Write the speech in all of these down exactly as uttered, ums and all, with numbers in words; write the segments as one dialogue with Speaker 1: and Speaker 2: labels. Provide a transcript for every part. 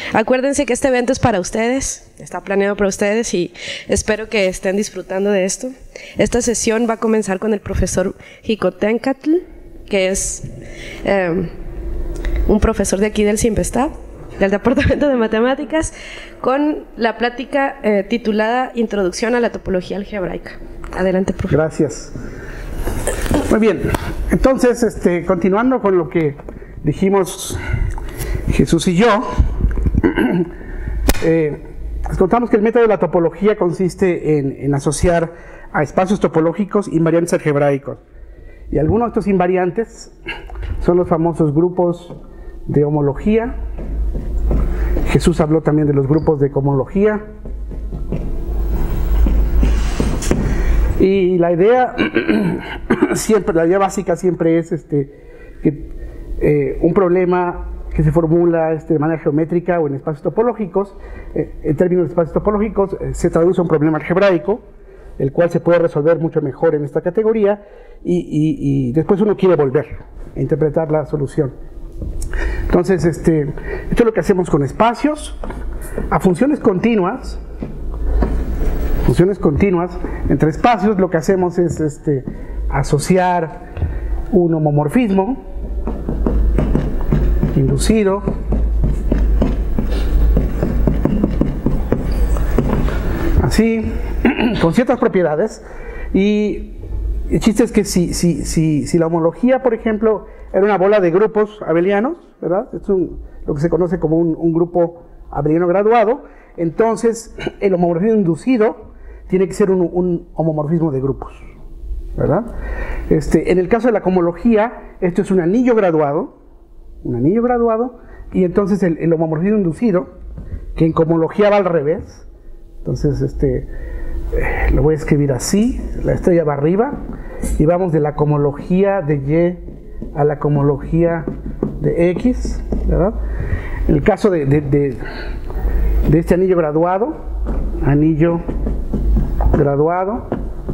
Speaker 1: Acuérdense que este evento es para ustedes, está planeado para ustedes y espero que estén disfrutando de esto. Esta sesión va a comenzar con el profesor Jicotencatl, que es eh, un profesor de aquí del CIMPESTAB, del Departamento de Matemáticas, con la plática eh, titulada Introducción a la topología algebraica. Adelante, profesor.
Speaker 2: Gracias. Muy bien, entonces, este, continuando con lo que dijimos Jesús y yo, eh, les contamos que el método de la topología consiste en, en asociar a espacios topológicos invariantes algebraicos. Y algunos de estos invariantes son los famosos grupos de homología. Jesús habló también de los grupos de cohomología. Y la idea siempre, la idea básica siempre es este, que eh, un problema que se formula este, de manera geométrica o en espacios topológicos, eh, en términos de espacios topológicos, eh, se traduce a un problema algebraico, el cual se puede resolver mucho mejor en esta categoría, y, y, y después uno quiere volver a interpretar la solución. Entonces, este, esto es lo que hacemos con espacios. A funciones continuas, funciones continuas, entre espacios lo que hacemos es este, asociar un homomorfismo inducido así, con ciertas propiedades, y el chiste es que si, si, si, si la homología, por ejemplo, era una bola de grupos abelianos, ¿verdad? Es un, lo que se conoce como un, un grupo abeliano graduado, entonces el homomorfismo inducido tiene que ser un, un homomorfismo de grupos, ¿verdad? Este, en el caso de la cohomología, esto es un anillo graduado, un anillo graduado, y entonces el, el homomorfismo inducido, que en cohomología va al revés, entonces este, eh, lo voy a escribir así, la estrella va arriba, y vamos de la cohomología de Y a la cohomología de X, ¿verdad? En el caso de, de, de, de este anillo graduado, anillo graduado,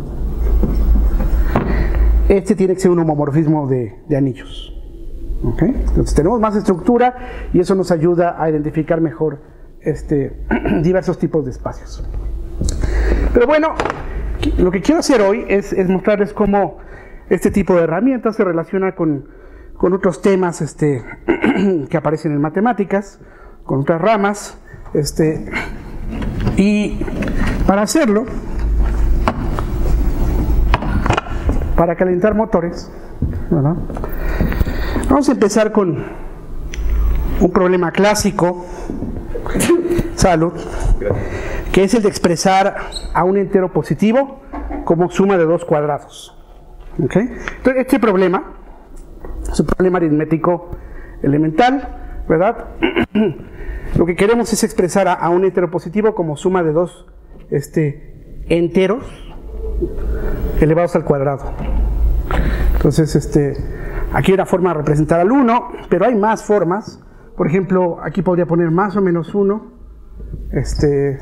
Speaker 2: este tiene que ser un homomorfismo de, de anillos. ¿Okay? Entonces tenemos más estructura y eso nos ayuda a identificar mejor este, diversos tipos de espacios. Pero bueno, lo que quiero hacer hoy es, es mostrarles cómo este tipo de herramientas se relaciona con, con otros temas este, que aparecen en matemáticas, con otras ramas, este, y para hacerlo, para calentar motores, ¿verdad? Vamos a empezar con un problema clásico, salud, que es el de expresar a un entero positivo como suma de dos cuadrados. ¿Okay? Entonces, este problema es un problema aritmético elemental, ¿verdad? Lo que queremos es expresar a, a un entero positivo como suma de dos este, enteros elevados al cuadrado. Entonces, este, aquí hay una forma de representar al uno, pero hay más formas. Por ejemplo, aquí podría poner más o menos uno, este,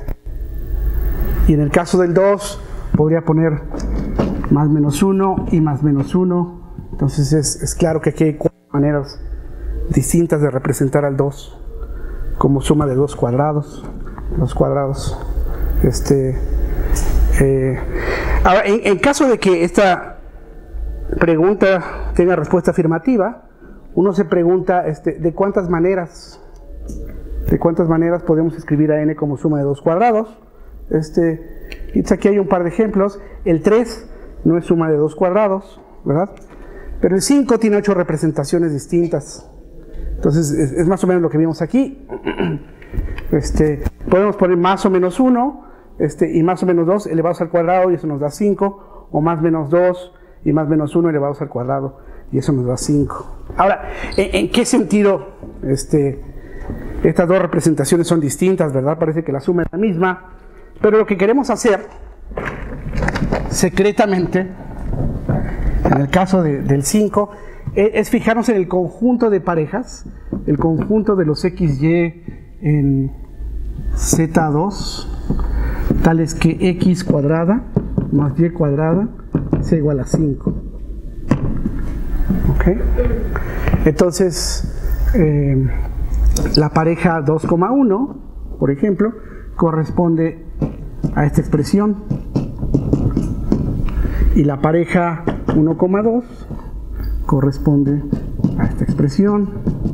Speaker 2: y en el caso del dos podría poner más menos uno y más menos uno. Entonces es, es claro que aquí hay cuatro maneras distintas de representar al dos como suma de dos cuadrados. Dos cuadrados. Este, eh, ahora, en, en caso de que esta pregunta tenga respuesta afirmativa, uno se pregunta este, de cuántas maneras de cuántas maneras podemos escribir a n como suma de dos cuadrados. Este, y aquí hay un par de ejemplos. El tres no es suma de dos cuadrados, ¿verdad? Pero el cinco tiene ocho representaciones distintas. Entonces es, es más o menos lo que vimos aquí. Este, podemos poner más o menos uno este, y más o menos dos elevados al cuadrado y eso nos da cinco, o más menos dos y más menos uno elevados al cuadrado y eso nos da cinco. Ahora, ¿en, en qué sentido este, estas dos representaciones son distintas, verdad? Parece que la suma es la misma, pero lo que queremos hacer secretamente en el caso de, del cinco es, es fijarnos en el conjunto de parejas, el conjunto de los equis y en zeta dos, tales que x cuadrada más y cuadrada sea igual a cinco. ¿Ok? Entonces, eh, la pareja dos coma uno, por ejemplo, corresponde a esta expresión, y la pareja uno coma dos corresponde a esta expresión.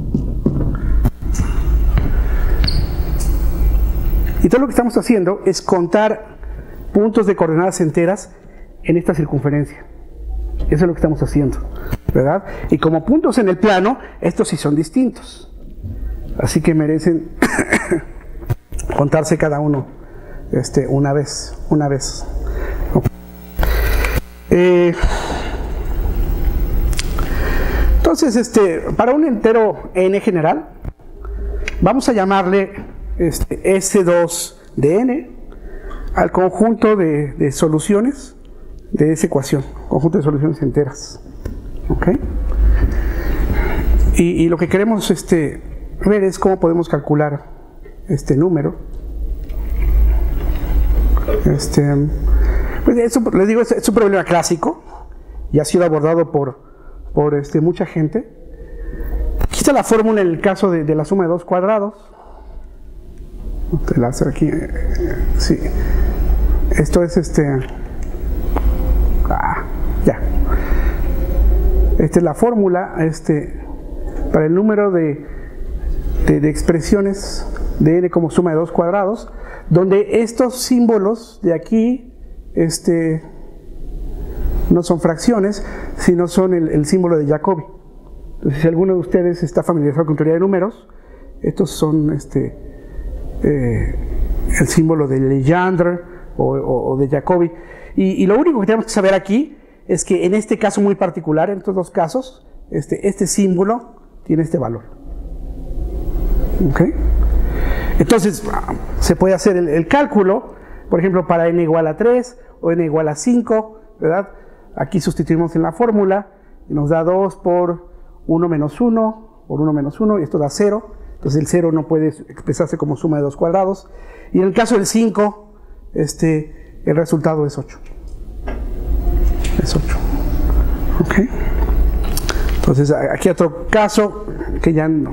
Speaker 2: Y todo lo que estamos haciendo es contar puntos de coordenadas enteras en esta circunferencia. Eso es lo que estamos haciendo, ¿verdad? Y como puntos en el plano, estos sí son distintos. Así que merecen contarse cada uno este, una vez, una vez. Eh, entonces, este, para un entero n general, vamos a llamarle este, S dos de n al conjunto de, de soluciones de esa ecuación, conjunto de soluciones enteras. ¿Ok? Y, y lo que queremos este, ver es cómo podemos calcular este número. Este, pues eso, les digo, es, es un problema clásico y ha sido abordado por, por este, mucha gente. Aquí está la fórmula en el caso de, de la suma de dos cuadrados. Te la hace aquí. Sí. Esto es este. Ah, ya. Esta es la fórmula este, para el número de, de, de expresiones de n como suma de dos cuadrados, donde estos símbolos de aquí este, no son fracciones, sino son el, el símbolo de Jacobi. Entonces, si alguno de ustedes está familiarizado con teoría de números, estos son este, eh, el símbolo de Legendre o, o, o de Jacobi. Y, y lo único que tenemos que saber aquí es que en este caso muy particular, en estos dos casos, este, este símbolo tiene este valor. ¿Ok? Entonces, se puede hacer el, el cálculo, por ejemplo, para n igual a tres o n igual a cinco, ¿verdad? Aquí sustituimos en la fórmula y nos da dos por uno menos uno, por uno menos uno, y esto da cero. Entonces el cero no puede expresarse como suma de dos cuadrados. Y en el caso del cinco, este, el resultado es ocho. Es ocho. ¿Ok? Entonces aquí otro caso que ya no,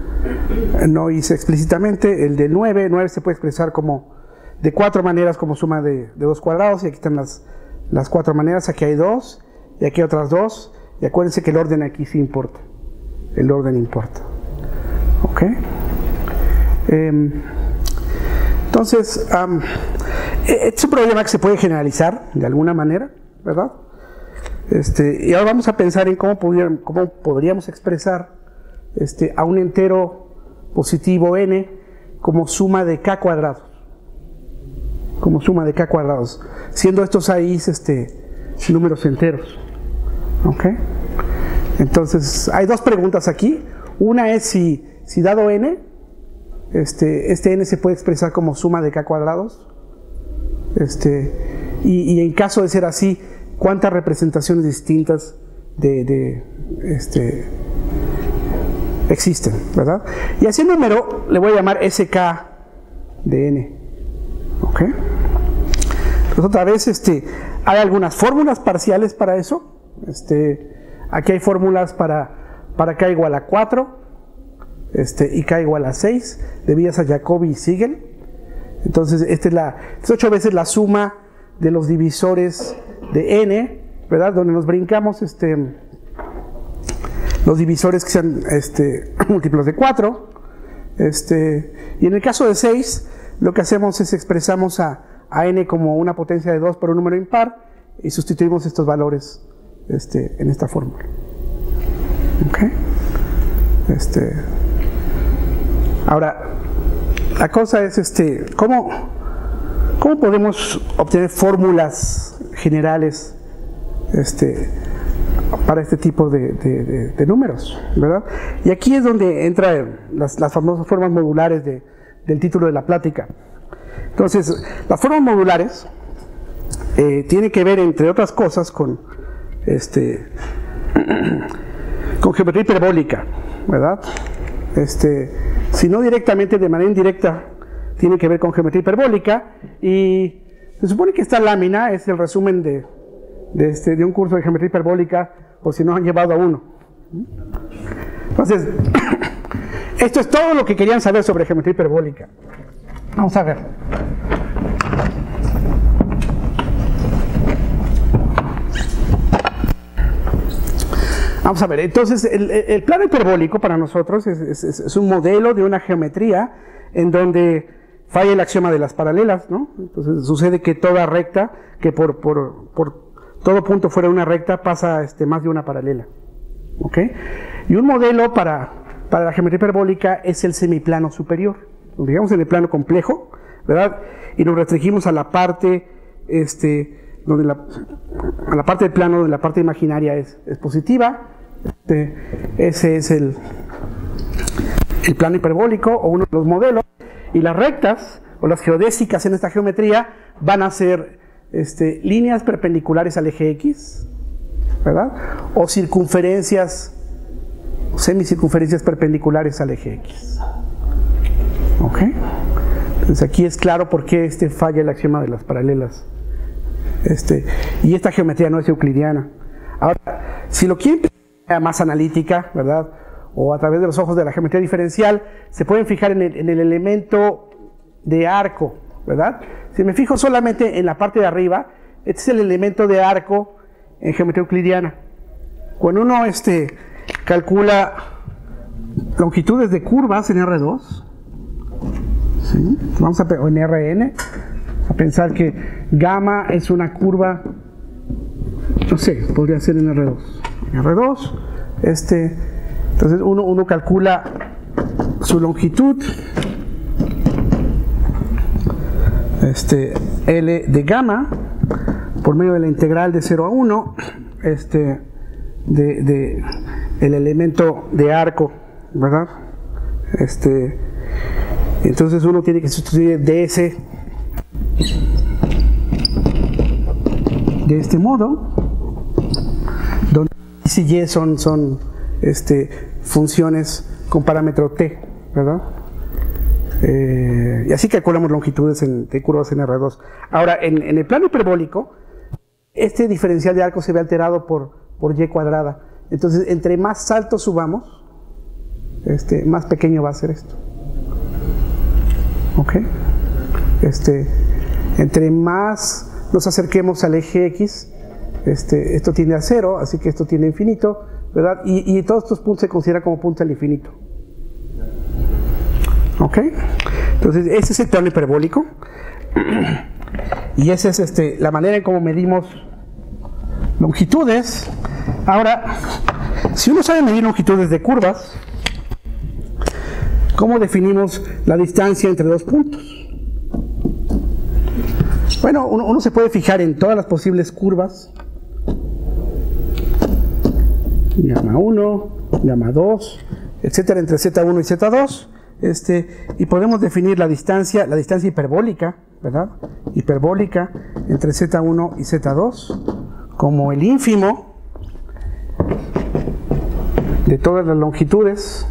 Speaker 2: no hice explícitamente, el de nueve. nueve se puede expresar como de cuatro maneras como suma de, de dos cuadrados, y aquí están las, las cuatro maneras. Aquí hay dos, y aquí hay otras dos, y acuérdense que el orden aquí sí importa. El orden importa. ¿Ok? Eh, entonces, um, es un problema que se puede generalizar de alguna manera, ¿verdad? Este, y ahora vamos a pensar en cómo, podríamos, cómo podríamos expresar este, a un entero positivo n como suma de k cuadrados. Como suma de k cuadrados, siendo estos ahí este, números enteros. ¿Ok? Entonces, hay dos preguntas aquí. Una es si, si dado n, este, este n se puede expresar como suma de k cuadrados. Este, y, y en caso de ser así, ¿cuántas representaciones distintas de, de este, existen, ¿verdad? Y a ese número le voy a llamar S K de n. ¿Ok? Entonces otra vez este, hay algunas fórmulas parciales para eso. Este, aquí hay fórmulas para, para k igual a cuatro este, y k igual a seis, debidas a Jacobi y Siegel. Entonces esta es, la, es ocho veces la suma de los divisores de n, ¿verdad? Donde nos brincamos este, los divisores que sean este, múltiplos de cuatro. Este, y en el caso de seis, lo que hacemos es expresamos a, a n como una potencia de dos por un número impar y sustituimos estos valores este, en esta fórmula. ¿Ok? Este, ahora, la cosa es, este, ¿cómo, cómo podemos obtener fórmulas generales este, para este tipo de, de, de, de números, ¿verdad? Y aquí es donde entran las, las famosas formas modulares de, del título de la plática. Entonces, las formas modulares eh, tienen que ver, entre otras cosas, con, este, con geometría hiperbólica, ¿verdad? Este, si no directamente, de manera indirecta, tiene que ver con geometría hiperbólica. Y se supone que esta lámina es el resumen de, de, este, de un curso de geometría hiperbólica, por si no han llevado a uno. Entonces, Esto es todo lo que querían saber sobre geometría hiperbólica. Vamos a ver. Vamos a ver, entonces el, el plano hiperbólico para nosotros es, es, es un modelo de una geometría en donde falla el axioma de las paralelas, ¿no? Entonces sucede que toda recta, que por, por, por todo punto fuera una recta, pasa este, más de una paralela. ¿Ok? Y un modelo para, para la geometría hiperbólica es el semiplano superior. Digamos en el plano complejo, ¿verdad? Y nos restringimos a la parte, este, donde la, a la parte del plano donde la parte imaginaria es, es positiva. Este, ese es el, el plano hiperbólico o uno de los modelos. Y las rectas o las geodésicas en esta geometría van a ser este, líneas perpendiculares al eje X, ¿verdad? O circunferencias, semicircunferencias perpendiculares al eje X. ¿Ok? Entonces aquí es claro por qué este falla el axioma de las paralelas. Este, y esta geometría no es euclidiana. Ahora, si lo quieren ver más analítica, ¿verdad? O a través de los ojos de la geometría diferencial, se pueden fijar en el, en el elemento de arco, ¿verdad? Si me fijo solamente en la parte de arriba, este es el elemento de arco en geometría euclidiana. Cuando uno este, calcula longitudes de curvas en R dos, ¿sí? Vamos a o en R N, a pensar que gamma es una curva, no sé, podría ser en R dos. En R dos, este, entonces uno, uno calcula su longitud, este, L de gamma, por medio de la integral de cero a uno, este, de, de el elemento de arco, ¿verdad? Este, entonces uno tiene que sustituir ds de este modo, donde x y y son, son este, funciones con parámetro t, ¿verdad? Eh, y así calculamos longitudes en, de curvas en R dos. Ahora, en, en el plano hiperbólico, este diferencial de arco se ve alterado por, por y cuadrada. Entonces, entre más alto subamos, este, más pequeño va a ser esto. ¿Ok? Este, entre más nos acerquemos al eje X, este, esto tiende a cero, así que esto tiende a infinito, ¿verdad? Y, y todos estos puntos se consideran como puntos al infinito. ¿Ok? Entonces, ese es el plano hiperbólico. Y esa es este, la manera en cómo medimos longitudes. Ahora, si uno sabe medir longitudes de curvas, ¿cómo definimos la distancia entre dos puntos? Bueno, uno, uno se puede fijar en todas las posibles curvas. Gamma uno, gamma dos, etcétera, entre Z uno y Z dos. Este, y podemos definir la distancia, la distancia hiperbólica, ¿verdad? Hiperbólica entre Z uno y Z dos como el ínfimo de todas las longitudes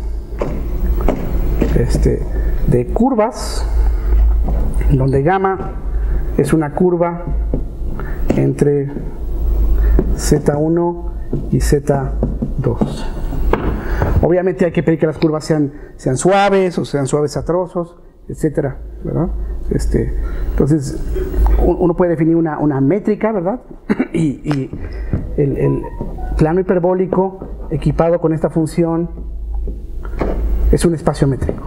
Speaker 2: este, de curvas, donde gamma es una curva entre Z uno y Z dos. Obviamente hay que pedir que las curvas sean, sean suaves o sean suaves a trozos, etcétera, ¿verdad? Este, entonces, uno puede definir una, una métrica, ¿verdad? Y, y el, el plano hiperbólico equipado con esta función es un espacio métrico.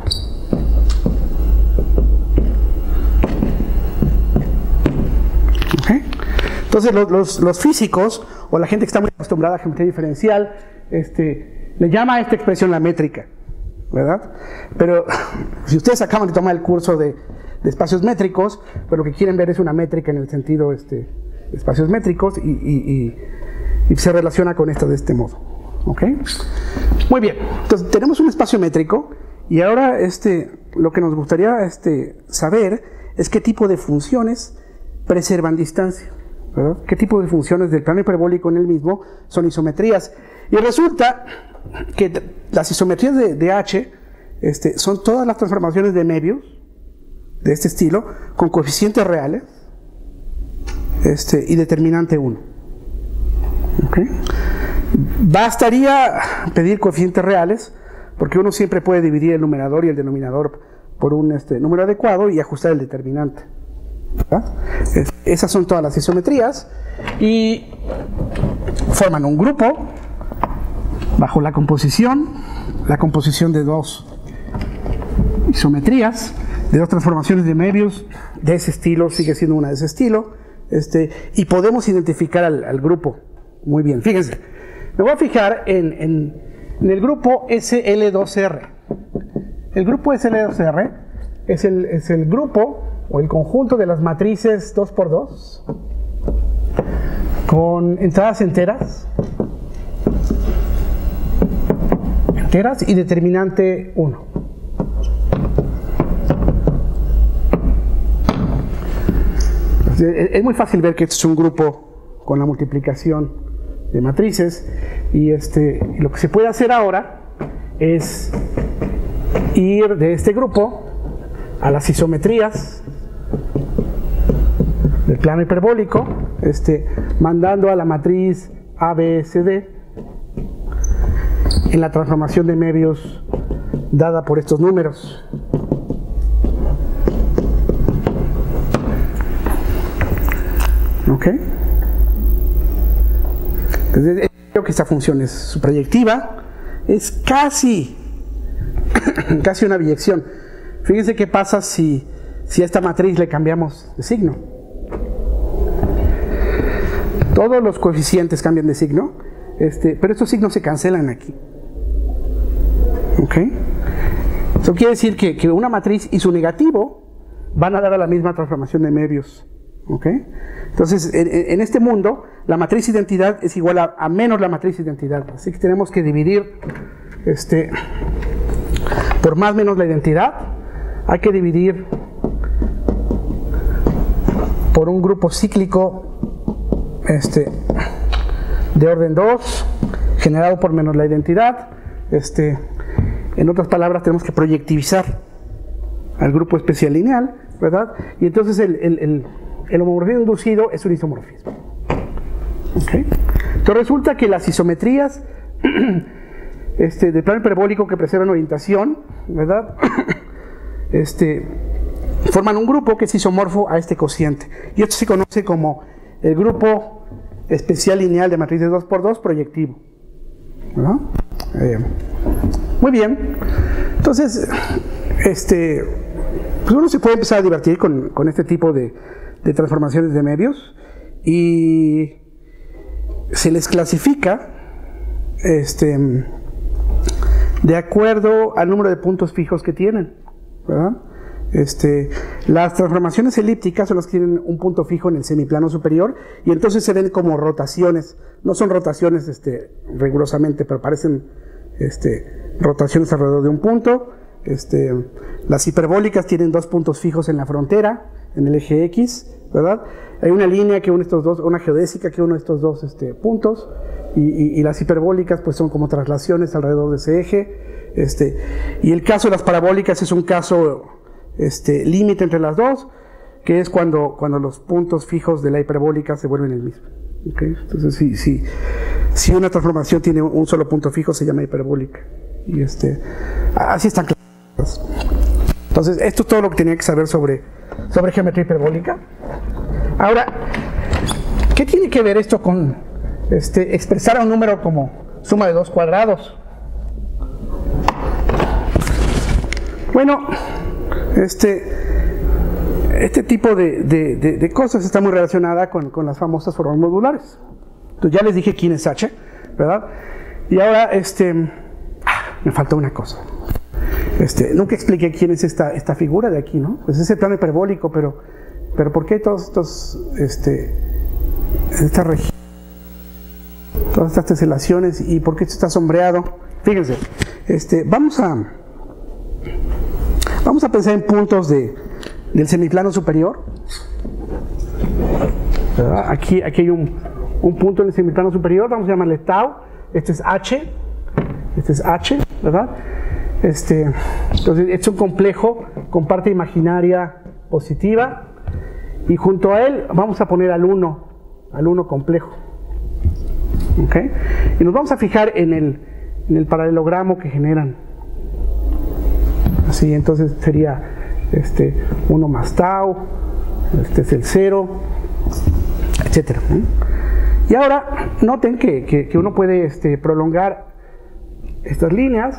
Speaker 2: ¿Okay? Entonces, los, los, los físicos o la gente que está muy acostumbrada a geometría diferencial, este, le llama a esta expresión la métrica, ¿verdad? Pero si ustedes acaban de tomar el curso de, de espacios métricos, pero lo que quieren ver es una métrica en el sentido este, de espacios métricos y, y, y, y se relaciona con esto de este modo. ¿Ok? Muy bien, entonces tenemos un espacio métrico y ahora este, lo que nos gustaría este, saber es qué tipo de funciones preservan distancia, ¿verdad? ¿Qué tipo de funciones del plano hiperbólico en el mismo son isometrías? Y resulta que las isometrías de, de H este, son todas las transformaciones de Möbius de este estilo con coeficientes reales este, y determinante uno. ¿Okay? Bastaría pedir coeficientes reales porque uno siempre puede dividir el numerador y el denominador por un este, número adecuado y ajustar el determinante. Es, esas son todas las isometrías y forman un grupo bajo la composición, la composición de dos isometrías, de dos transformaciones de Möbius de ese estilo, sigue siendo una de ese estilo, este, y podemos identificar al, al grupo muy bien. Fíjense, me voy a fijar en, en, en el grupo S L dos R. El grupo S L dos R es el, es el grupo o el conjunto de las matrices dos por dos con entradas enteras, enteras y determinante uno. Es muy fácil ver que este es un grupo con la multiplicación de matrices y este, lo que se puede hacer ahora es ir de este grupo a las isometrías del plano hiperbólico, este, mandando a la matriz A B C D en la transformación de Möbius dada por estos números. ¿Ok? Entonces, creo que esta función es su proyectiva, es casi, casi una biyección. Fíjense qué pasa si, si a esta matriz le cambiamos de signo. Todos los coeficientes cambian de signo, este, pero estos signos se cancelan aquí. ¿Ok? Eso quiere decir que, que una matriz y su negativo van a dar a la misma transformación de Möbius. ¿Ok? Entonces, en, en este mundo, la matriz identidad es igual a, a menos la matriz identidad. Así que tenemos que dividir este, por más menos la identidad. Hay que dividir por un grupo cíclico este, de orden dos, generado por menos la identidad. Este, en otras palabras, tenemos que proyectivizar al grupo especial lineal, ¿verdad? Y entonces el, el, el, el homomorfismo inducido es un isomorfismo. ¿Okay? Entonces resulta que las isometrías este, de plano hiperbólico que preservan orientación, ¿verdad? este, forman un grupo que es isomorfo a este cociente. Y esto se conoce como el grupo especial lineal de matrices dos por dos proyectivo. ¿Verdad? Eh, muy bien. Entonces, este, pues uno se puede empezar a divertir con, con este tipo de, de transformaciones de Möbius y se les clasifica este, de acuerdo al número de puntos fijos que tienen, ¿verdad? Este, las transformaciones elípticas son las que tienen un punto fijo en el semiplano superior y entonces se ven como rotaciones. No son rotaciones este, rigurosamente, pero parecen este, rotaciones alrededor de un punto. Este, las hiperbólicas tienen dos puntos fijos en la frontera, en el eje X, ¿verdad? Hay una línea que une estos dos, una geodésica que une estos dos este, puntos, y, y, y las hiperbólicas pues son como traslaciones alrededor de ese eje. Este, y el caso de las parabólicas es un caso este, límite entre las dos, que es cuando, cuando los puntos fijos de la hiperbólica se vuelven el mismo. ¿Okay? Entonces, si, si, si una transformación tiene un solo punto fijo, se llama hiperbólica. Y este, así están claras. Entonces, esto es todo lo que tenía que saber sobre, sobre geometría hiperbólica. Ahora, ¿qué tiene que ver esto con este, expresar a un número como suma de dos cuadrados? Bueno, este, este tipo de, de, de, de cosas está muy relacionada con, con las famosas formas modulares. Entonces, ya les dije quién es H, ¿verdad? Y ahora, este, ah, me falta una cosa. Este, nunca expliqué quién es esta, esta figura de aquí, ¿no? Pues es el plano hiperbólico, pero, pero ¿por qué todos estos, este, esta región, todas estas teselaciones y por qué esto está sombreado? Fíjense, este, vamos a, vamos a pensar en puntos de, del semiplano superior. ¿Verdad? Aquí, aquí hay un, un punto en el semiplano superior, vamos a llamarle tau. Este es H, este es H, ¿verdad? Este, entonces es un complejo con parte imaginaria positiva y junto a él vamos a poner al uno, al uno complejo. ¿Okay? Y nos vamos a fijar en el, en el paralelogramo que generan Así, entonces sería este, uno más tau, este es el cero, etcétera. ¿eh? Y ahora noten que, que, que uno puede este, prolongar estas líneas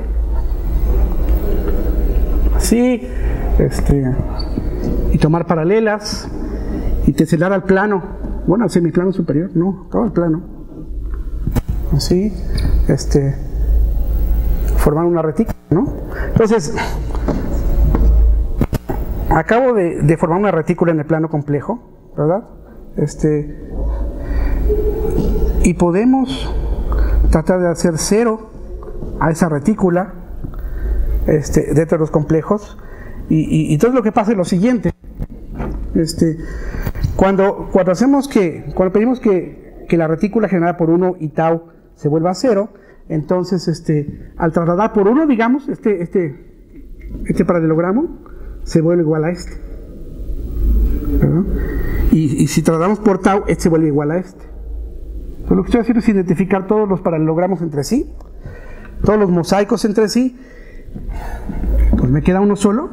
Speaker 2: así, este, y tomar paralelas y teselar al plano, bueno, al semiplano superior, no, todo el plano, así, este, formar una retícula, ¿no? Entonces, acabo de, de formar una retícula en el plano complejo, ¿verdad? Este, y podemos tratar de hacer cero a esa retícula este, dentro de los complejos, y, y, y entonces lo que pasa es lo siguiente. Este, cuando, cuando hacemos que, cuando pedimos que, que la retícula generada por uno y tau se vuelva a cero, entonces este, al trasladar por uno, digamos, este, este, este paralelogramo se vuelve igual a este, ¿verdad? Y, y si trasladamos por tau, este se vuelve igual a este. Entonces lo que estoy haciendo es identificar todos los paralelogramos entre sí, todos los mosaicos entre sí, pues me queda uno solo,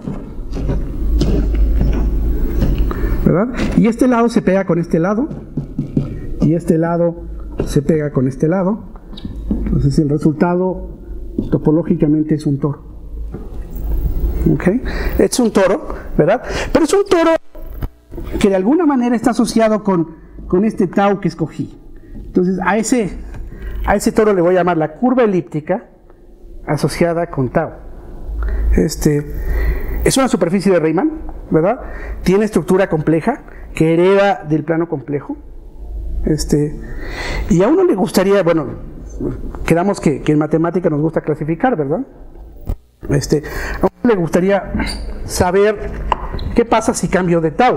Speaker 2: ¿verdad? Y este lado se pega con este lado, y este lado se pega con este lado. Entonces el resultado topológicamente es un toro. ¿Ok? Es un toro, ¿verdad? Pero es un toro que de alguna manera está asociado con, con este tau que escogí. Entonces a ese, a ese toro le voy a llamar la curva elíptica asociada con tau. Este, es una superficie de Riemann, ¿verdad? Tiene estructura compleja que hereda del plano complejo. Este, y a uno le gustaría, bueno, quedamos que, que en matemática nos gusta clasificar, ¿verdad? Este, a uno le gustaría saber qué pasa si cambio de tau.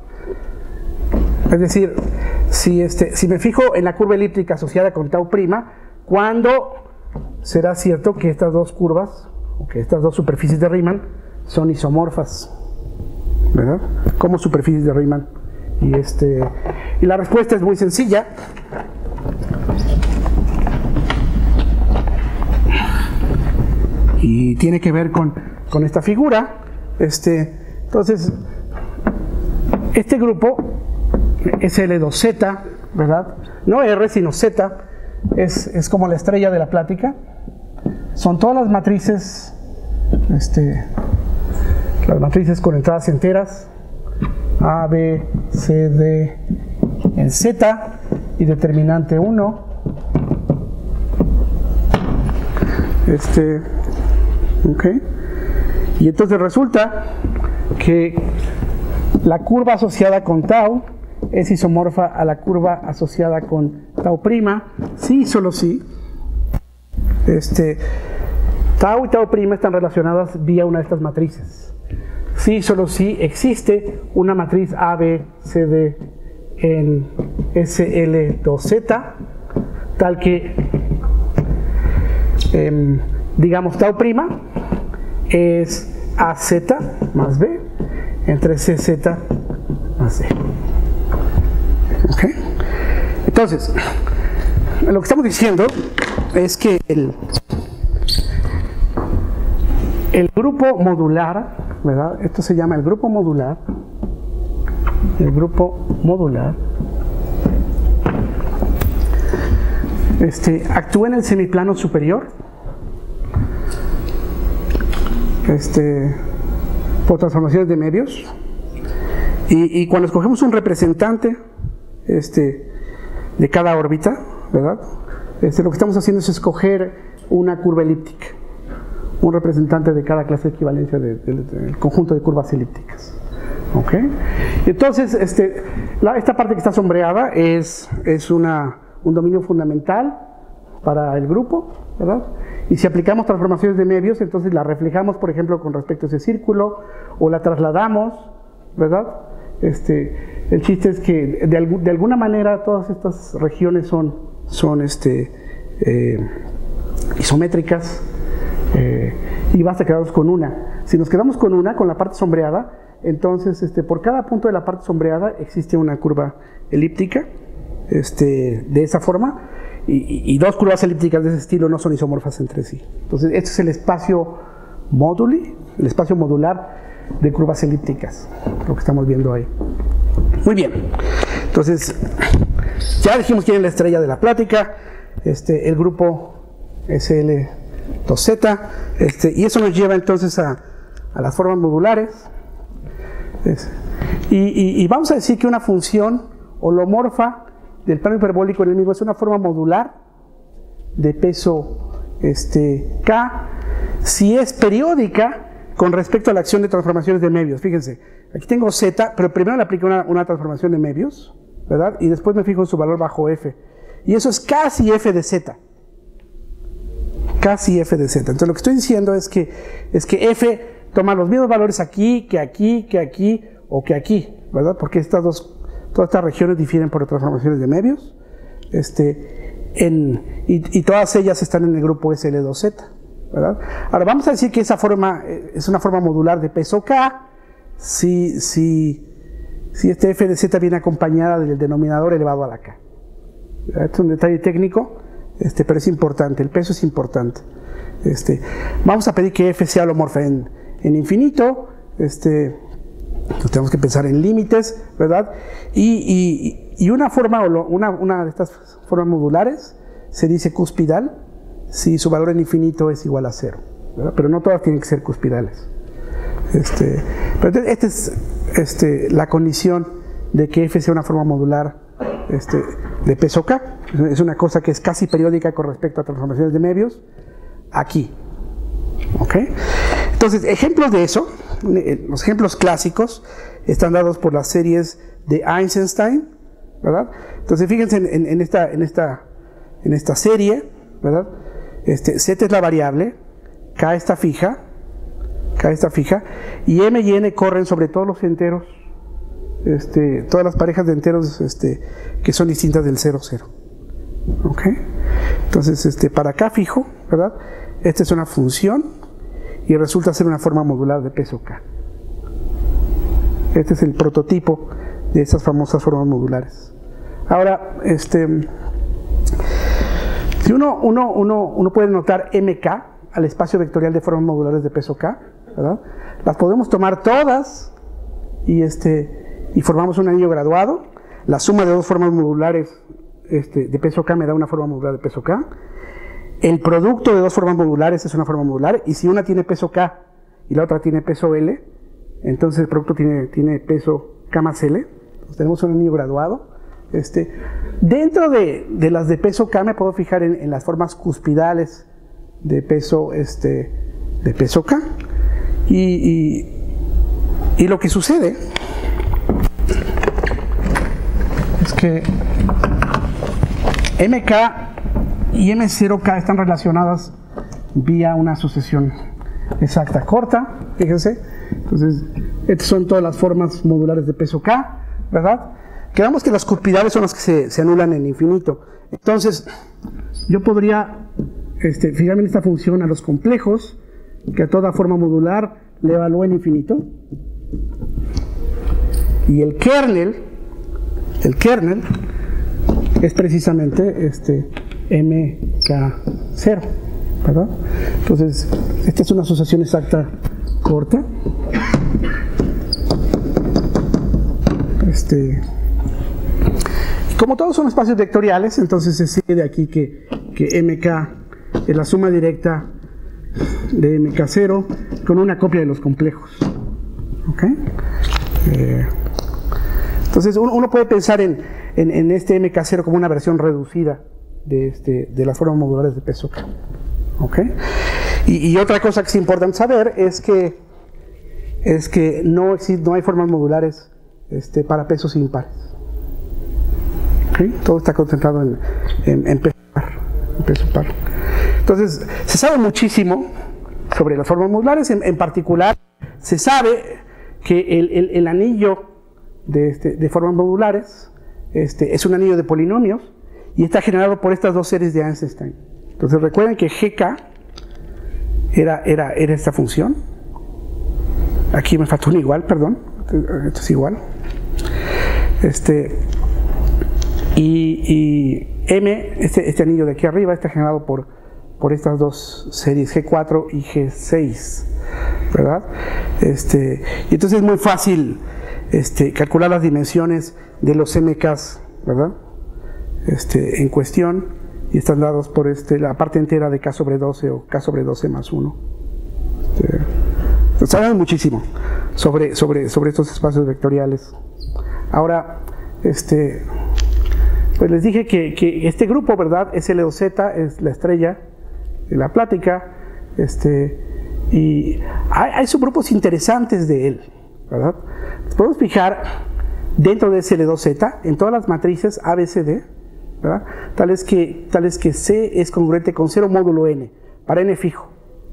Speaker 2: Es decir, si, este, si me fijo en la curva elíptica asociada con tau prima, ¿cuándo será cierto que estas dos curvas, o que estas dos superficies de Riemann son isomorfas? ¿Verdad? Como superficies de Riemann. Y, este, y la respuesta es muy sencilla. Y tiene que ver con, con esta figura. Este, entonces, este grupo es L dos Z, ¿verdad? No R, sino Z. Es, es como la estrella de la plática. Son todas las matrices, este, las matrices con entradas enteras, A, B, C, D, en Z y determinante uno. Este, ok. Y entonces resulta que la curva asociada con tau es isomorfa a la curva asociada con tau prima, sí, solo sí. Este, tau y tau prima están relacionadas vía una de estas matrices. Sí, solo sí existe una matriz A, B, C, D en S L dos Z, tal que, eh, digamos, tau prima es A Z más B entre C Z más D. ¿Ok? Entonces, lo que estamos diciendo es que el, el grupo modular, ¿verdad? Esto se llama el grupo modular. El grupo modular este, actúa en el semiplano superior este, por transformaciones de medios. Y, y cuando escogemos un representante este, de cada órbita, ¿verdad? Este, lo que estamos haciendo es escoger una curva elíptica, un representante de cada clase de equivalencia del de, de, de conjunto de curvas elípticas. ¿Ok? Entonces, este, la, esta parte que está sombreada es, es una, un dominio fundamental para el grupo, ¿verdad? Y si aplicamos transformaciones de medios, entonces la reflejamos, por ejemplo, con respecto a ese círculo, o la trasladamos, ¿verdad? Este, el chiste es que de, alg de alguna manera todas estas regiones son, son este, eh, isométricas, eh, y basta quedarnos con una. Si nos quedamos con una, con la parte sombreada, entonces este, por cada punto de la parte sombreada existe una curva elíptica este, de esa forma, y, y, y dos curvas elípticas de ese estilo no son isomorfas entre sí. Entonces este es el espacio moduli, el espacio modular de curvas elípticas, lo que estamos viendo ahí. Muy bien, entonces ya dijimos quién es la estrella de la plática, este, el grupo S L dos Z, este, y eso nos lleva entonces a, a las formas modulares. Es, y, y, y vamos a decir que una función holomorfa del plano hiperbólico en el mismo es una forma modular de peso este, K, si es periódica con respecto a la acción de transformaciones de Möbius. Fíjense, aquí tengo Z, pero primero le aplico una, una transformación de Möbius, ¿verdad? Y después me fijo en su valor bajo F. Y eso es casi F de Z. Casi F de Z. Entonces lo que estoy diciendo es que, es que F toma los mismos valores aquí, que aquí, que aquí o que aquí, ¿verdad? Porque estas dos, todas estas regiones difieren por transformaciones de Möbius. Este, en, y, y todas ellas están en el grupo S L dos Z. ¿Verdad? Ahora vamos a decir que esa forma es una forma modular de peso K si, si, si este F de Z viene acompañada del denominador elevado a la K. Este es un detalle técnico, este, pero es importante, el peso es importante. Este, vamos a pedir que F sea holomorfa en, en infinito, este, entonces tenemos que pensar en límites, ¿verdad? Y, y, y una, forma, una, una de estas formas modulares se dice cuspidal si su valor en infinito es igual a cero, ¿verdad? Pero no todas tienen que ser cuspidales. Este, pero esta es este, la condición de que F sea una forma modular este, de peso K. Es una cosa que es casi periódica con respecto a transformaciones de Möbius aquí. ¿Ok? Entonces, ejemplos de eso, los ejemplos clásicos están dados por las series de Eisenstein, ¿verdad? Entonces, fíjense en, en, en, esta, en, esta, en esta serie, ¿verdad? Este, Z es la variable, K está fija, K está fija, y M y N corren sobre todos los enteros, este, todas las parejas de enteros este, que son distintas del cero, cero. ¿Ok? Entonces, este, para K fijo, ¿verdad? Esta es una función y resulta ser una forma modular de peso K. Este es el prototipo de esas famosas formas modulares. Ahora, este... Si uno, uno, uno, uno puede notar M K al espacio vectorial de formas modulares de peso K, ¿verdad? Las podemos tomar todas y, este, y formamos un anillo graduado. La suma de dos formas modulares este, de peso K me da una forma modular de peso K. El producto de dos formas modulares es una forma modular, y si una tiene peso K y la otra tiene peso L, entonces el producto tiene, tiene peso K más L. Entonces tenemos un anillo graduado. Este, dentro de, de las de peso K me puedo fijar en, en las formas cuspidales de peso, este, de peso K, y, y, y lo que sucede es que M K y M cero K están relacionadas vía una sucesión exacta corta, fíjense. Entonces estas son todas las formas modulares de peso K, ¿verdad? Quedamos que las cuspidales son las que se, se anulan en infinito. Entonces, yo podría este, fijarme en esta función a los complejos, que a toda forma modular le evalúo en infinito. Y el kernel, el kernel es precisamente este M K cero, ¿verdad? Entonces, esta es una asociación exacta corta. Este... Como todos son espacios vectoriales, entonces se sigue de aquí que, que M K es la suma directa de M K cero con una copia de los complejos. ¿Ok? Eh, entonces uno, uno puede pensar en, en, en este M K cero como una versión reducida de, este, de las formas modulares de peso K. ¿Ok? Y, y otra cosa que es importante saber es que, es que no, existe, no hay formas modulares este, para pesos impares. ¿Sí? Todo está concentrado en, en, en, peso par, en peso par. Entonces, se sabe muchísimo sobre las formas modulares. En, en particular, se sabe que el, el, el anillo de, este, de formas modulares este, es un anillo de polinomios y está generado por estas dos series de Eisenstein. Entonces, recuerden que G K era, era, era esta función. Aquí me faltó un igual, perdón. Esto es igual. Este... Y, y M, este, este anillo de aquí arriba, está generado por, por estas dos series, G cuatro y G seis, ¿verdad? Este, y entonces es muy fácil este, calcular las dimensiones de los M Ks, ¿verdad? Este, en cuestión, y están dados por este, la parte entera de K sobre doce o K sobre doce más uno. Este, sabemos muchísimo sobre, sobre, sobre estos espacios vectoriales. Ahora, este, pues les dije que, que este grupo, ¿verdad? S L dos Z es la estrella de la plática, este, y hay, hay subgrupos interesantes de él, ¿verdad? Nos podemos fijar dentro de S L dos Z en todas las matrices A B C D, ¿verdad? Tal es que, tal es que C es congruente con cero módulo N, para N fijo.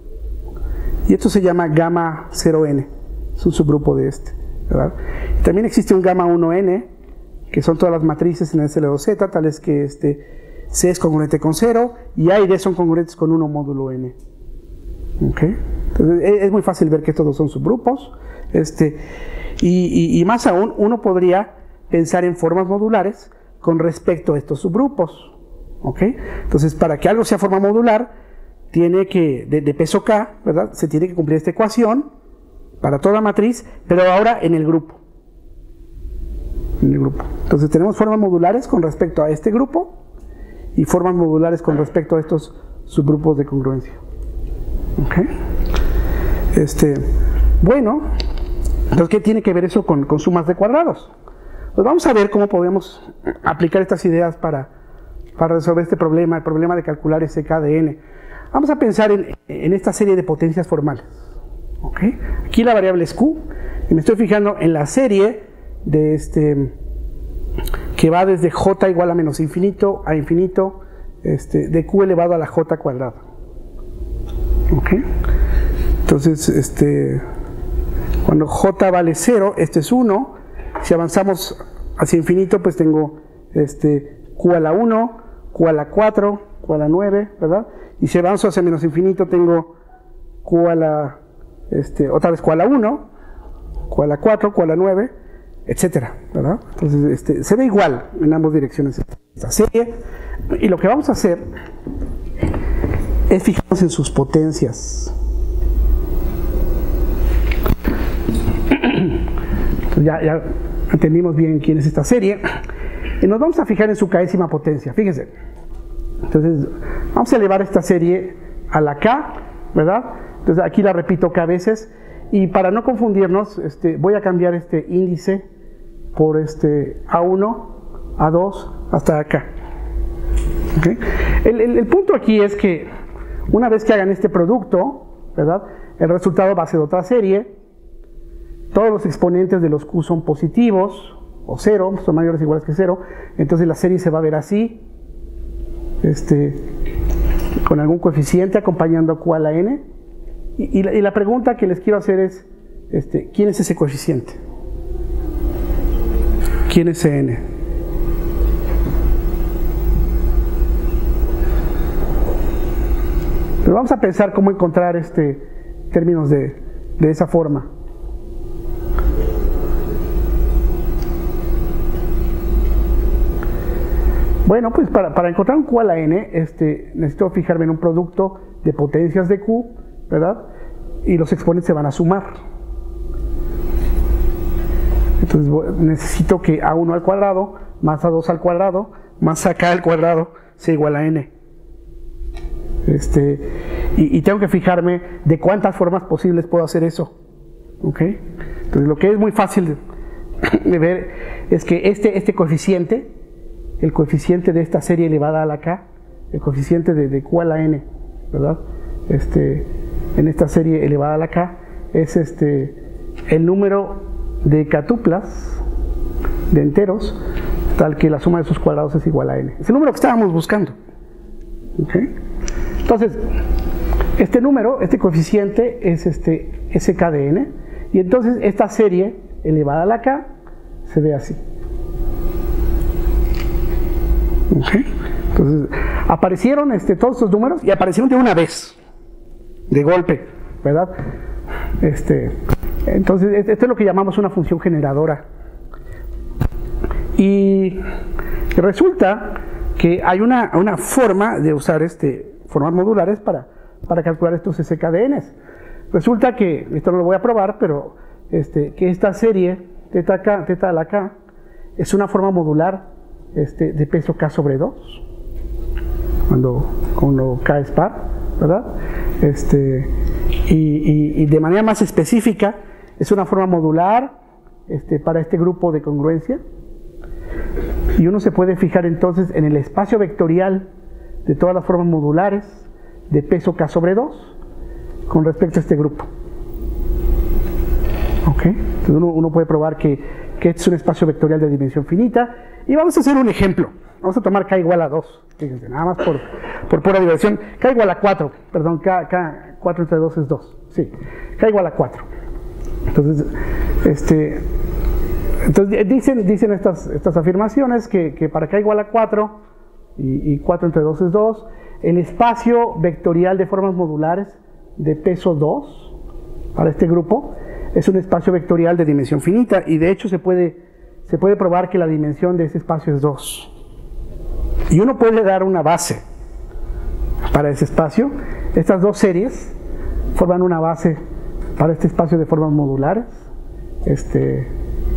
Speaker 2: Y esto se llama gamma cero N, es un subgrupo de este, ¿verdad? También existe un gamma uno N, que son todas las matrices en S L dos Z, tal es que este, C es congruente con cero y A y D son congruentes con uno módulo N. ¿Okay? Entonces, es, es muy fácil ver que estos son subgrupos. Este, y, y, y más aún, uno podría pensar en formas modulares con respecto a estos subgrupos. ¿Okay? Entonces, para que algo sea forma modular, tiene que, de, de peso K, ¿verdad? Se tiene que cumplir esta ecuación para toda matriz, pero ahora en el grupo. En el grupo. Entonces, tenemos formas modulares con respecto a este grupo y formas modulares con respecto a estos subgrupos de congruencia. ¿Okay? Este, bueno, entonces, ¿qué tiene que ver eso con, con sumas de cuadrados? Pues vamos a ver cómo podemos aplicar estas ideas para, para resolver este problema, el problema de calcular S K de N. Vamos a pensar en, en esta serie de potencias formales. ¿Okay? Aquí la variable es Q, y me estoy fijando en la serie de este, que va desde J igual a menos infinito a infinito, este, de Q elevado a la J cuadrada. ¿Okay? Entonces, este, cuando J vale cero, este es uno. Si avanzamos hacia infinito, pues tengo este, Q a la uno, Q a la cuatro, Q a la nueve, ¿verdad? Y si avanzo hacia menos infinito, tengo Q a la, este, otra vez Q a la uno, Q a la cuatro, Q a la nueve, etcétera, ¿verdad? Entonces, este, se ve igual en ambas direcciones esta serie. Y lo que vamos a hacer es fijarnos en sus potencias. Entonces ya, ya entendimos bien quién es esta serie. Y nos vamos a fijar en su késima potencia. Fíjense. Entonces, vamos a elevar esta serie a la K, ¿verdad? Entonces, aquí la repito K veces. Y para no confundirnos, este, voy a cambiar este índice por este A uno, A dos, hasta acá. ¿Okay? El, el, el punto aquí es que una vez que hagan este producto, ¿verdad? El resultado va a ser otra serie. Todos los exponentes de los Q son positivos, o cero, son mayores o iguales que cero. Entonces la serie se va a ver así, este, con algún coeficiente acompañando a Q a la N. Y, y, la, y la pregunta que les quiero hacer es, este, ¿quién es ese coeficiente? ¿Quién es N? Pero vamos a pensar cómo encontrar este, términos de, de esa forma. Bueno, pues para, para encontrar un Q a la N, este, necesito fijarme en un producto de potencias de Q, ¿verdad? Y los exponentes se van a sumar. Entonces necesito que A uno al cuadrado más A dos al cuadrado más A K al cuadrado sea igual a N. Este, y, y tengo que fijarme de cuántas formas posibles puedo hacer eso. ¿Ok? Entonces lo que es muy fácil de, de ver es que este, este coeficiente, el coeficiente de esta serie elevada a la K, el coeficiente de, de Q a la N, ¿verdad? Este, en esta serie elevada a la K es este, el número de catuplas de enteros tal que la suma de sus cuadrados es igual a N. Es el número que estábamos buscando. ¿Okay? Entonces, este número, este coeficiente es este S K de N, y entonces esta serie elevada a la K se ve así. ¿Okay? Entonces, aparecieron este, todos estos números y aparecieron de una vez, de golpe, ¿verdad? Este, entonces, esto es lo que llamamos una función generadora. Y resulta que hay una, una forma de usar este formas modulares para, para calcular estos S K D Ns. Resulta que, esto no lo voy a probar, pero este, que esta serie, teta K, teta a la K, es una forma modular este, de peso K sobre dos, cuando, cuando K es par, ¿verdad? Este, y, y, y de manera más específica, es una forma modular este, para este grupo de congruencia. Y uno se puede fijar entonces en el espacio vectorial de todas las formas modulares de peso K sobre dos con respecto a este grupo. ¿Ok? Entonces uno, uno puede probar que, que este es un espacio vectorial de dimensión finita. Y vamos a hacer un ejemplo. Vamos a tomar K igual a dos. Fíjense, nada más por, por pura diversión. K igual a cuatro. Perdón, K, K, cuatro entre dos es dos. Sí, K igual a cuatro. Entonces, este... Entonces dicen, dicen estas, estas afirmaciones que, que para K igual a cuatro y, y cuatro entre dos es dos, el espacio vectorial de formas modulares de peso dos para este grupo es un espacio vectorial de dimensión finita, y de hecho se puede, se puede probar que la dimensión de ese espacio es dos. Y uno puede dar una base para ese espacio. Estas dos series forman una base para este espacio de formas modulares. Este...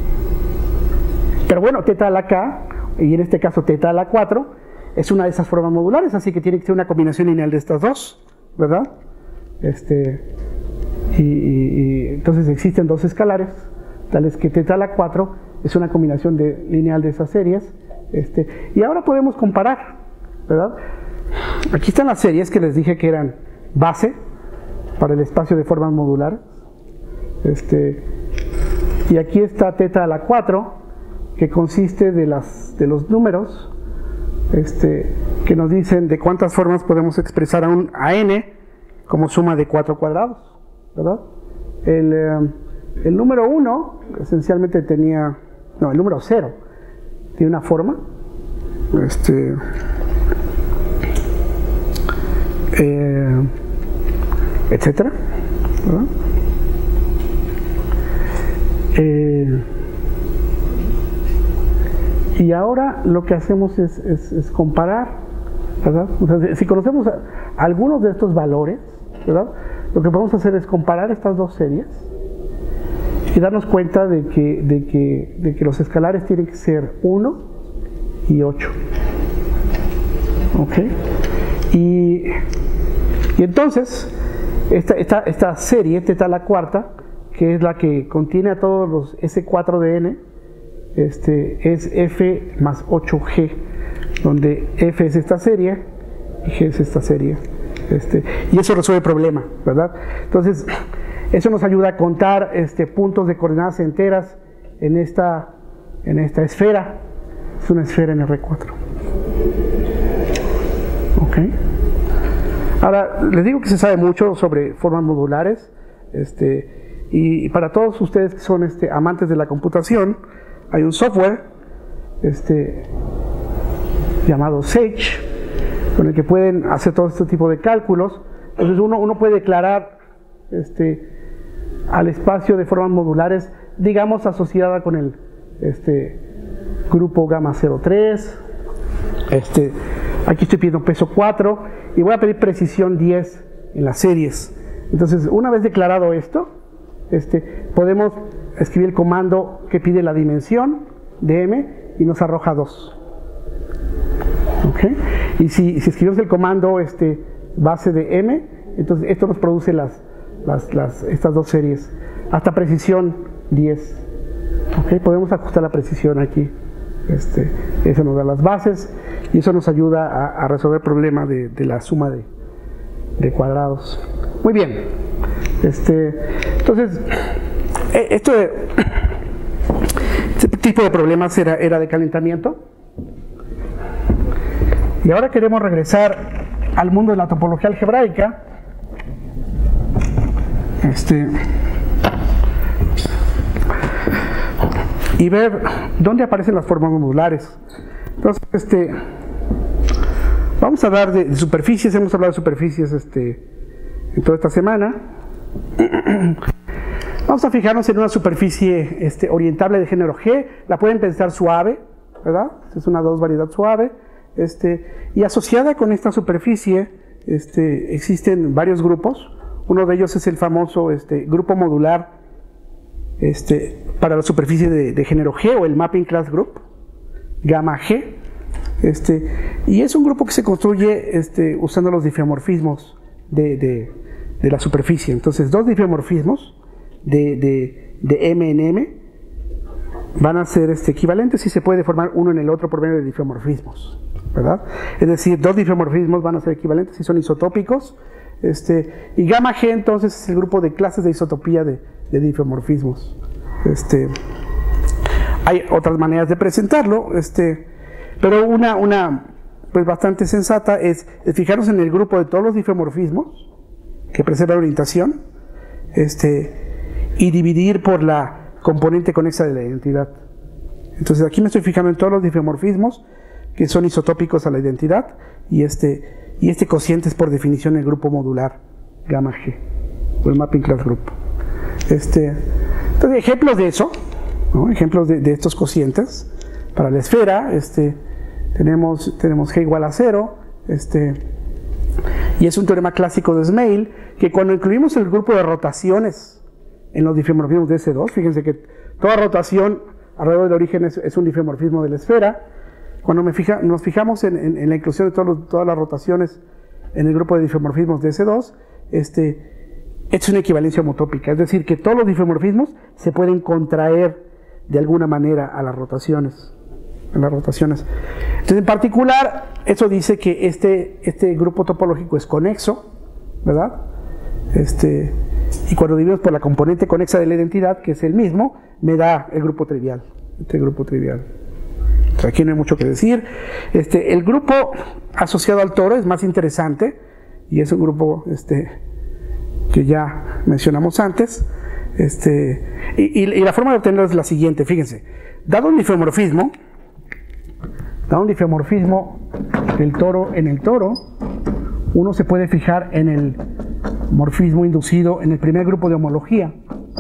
Speaker 2: Pero bueno, teta a la K, y en este caso teta a la cuatro, es una de esas formas modulares, así que tiene que ser una combinación lineal de estas dos, ¿verdad? Este, y, y, y entonces existen dos escalares, tales que teta a la cuatro es una combinación de, lineal de esas series. Este, y ahora podemos comparar, ¿verdad? Aquí están las series que les dije que eran base para el espacio de formas modulares. Este, y aquí está teta a la cuatro, que consiste de, las, de los números este, que nos dicen de cuántas formas podemos expresar a, un, a n como suma de cuatro cuadrados, ¿verdad? El, eh, el número uno esencialmente tenía, no, el número cero tiene una forma, este, eh, etcétera, ¿verdad? Eh, Y ahora lo que hacemos es, es, es comparar, ¿verdad? O sea, si conocemos a, a algunos de estos valores, ¿verdad? Lo que podemos hacer es comparar estas dos series y darnos cuenta de que, de que, de que los escalares tienen que ser uno y ocho. ¿Ok? Y, y entonces, esta, esta, esta serie, teta a la cuarta, que es la que contiene a todos los S cuatro de n, Este, es F más ocho G, donde F es esta serie y G es esta serie, este, y eso resuelve el problema, ¿verdad? Entonces, eso nos ayuda a contar este, puntos de coordenadas enteras en esta, en esta esfera. Es una esfera en R cuatro. ¿Ok? Ahora, les digo que se sabe mucho sobre formas modulares, este, y para todos ustedes que son este, amantes de la computación, hay un software este, llamado Sage, con el que pueden hacer todo este tipo de cálculos. Entonces uno, uno puede declarar este, al espacio de formas modulares, digamos, asociada con el este, grupo gamma cero tres. Este, aquí estoy pidiendo peso cuatro y voy a pedir precisión diez en las series. Entonces, una vez declarado esto, este, podemos escribir el comando que pide la dimensión de m y nos arroja dos. ¿Okay? Y si, si escribimos el comando este, base de m, entonces esto nos produce las, las, las, estas dos series hasta precisión diez. ¿Okay? Podemos ajustar la precisión aquí. Este, eso nos da las bases y eso nos ayuda a, a resolver el problema de, de la suma de, de cuadrados. Muy bien. Este, entonces, esto de, este tipo de problemas era, era de calentamiento. Y ahora queremos regresar al mundo de la topología algebraica. Este, y ver dónde aparecen las formas modulares. Entonces, este, vamos a hablar de, de superficies. Hemos hablado de superficies este, en toda esta semana. Vamos a fijarnos en una superficie este, orientable de género G. La pueden pensar suave, ¿verdad? Es una dos variedad suave. Este, y asociada con esta superficie este, existen varios grupos. Uno de ellos es el famoso este, grupo modular este, para la superficie de, de género G, o el Mapping Class Group, gamma G. Este, y es un grupo que se construye este, usando los difeomorfismos de, de, de la superficie. Entonces, dos difeomorfismos de, de, de M en M van a ser este, equivalentes y se puede formar uno en el otro por medio de difeomorfismos, ¿verdad? Es decir, dos difeomorfismos van a ser equivalentes si son isotópicos. Este, y gamma G entonces es el grupo de clases de isotopía de, de difeomorfismos. Este, hay otras maneras de presentarlo, este, pero una, una pues bastante sensata es, es fijarnos en el grupo de todos los difeomorfismos que preservan orientación, este, y dividir por la componente conexa de la identidad. Entonces aquí me estoy fijando en todos los difeomorfismos que son isotópicos a la identidad, y este, y este cociente es por definición el grupo modular gamma G, o el Mapping Class Group. Este, entonces, ejemplos de eso, ¿no? Ejemplos de, de estos cocientes para la esfera, este, tenemos, tenemos G igual a cero, este, y es un teorema clásico de Smale, que cuando incluimos el grupo de rotaciones en los difeomorfismos de S dos, fíjense que toda rotación alrededor del origen es, es un difeomorfismo de la esfera. Cuando me fija, nos fijamos en, en, en la inclusión de todos los, todas las rotaciones en el grupo de difeomorfismos de S dos, este, es una equivalencia homotópica, es decir, que todos los difeomorfismos se pueden contraer de alguna manera a las rotaciones. A las rotaciones. Entonces, en particular, eso dice que este, este grupo topológico es conexo, ¿verdad? Este, y cuando dividimos por la componente conexa de la identidad, que es el mismo, me da el grupo trivial. Este grupo trivial. O sea, aquí no hay mucho que decir. Este, el grupo asociado al toro es más interesante, y es un grupo este, que ya mencionamos antes. Este, y, y, y la forma de obtenerlo es la siguiente, fíjense. Dado un difeomorfismo, dado un difeomorfismo del toro en el toro, uno se puede fijar en el morfismo inducido en el primer grupo de homología.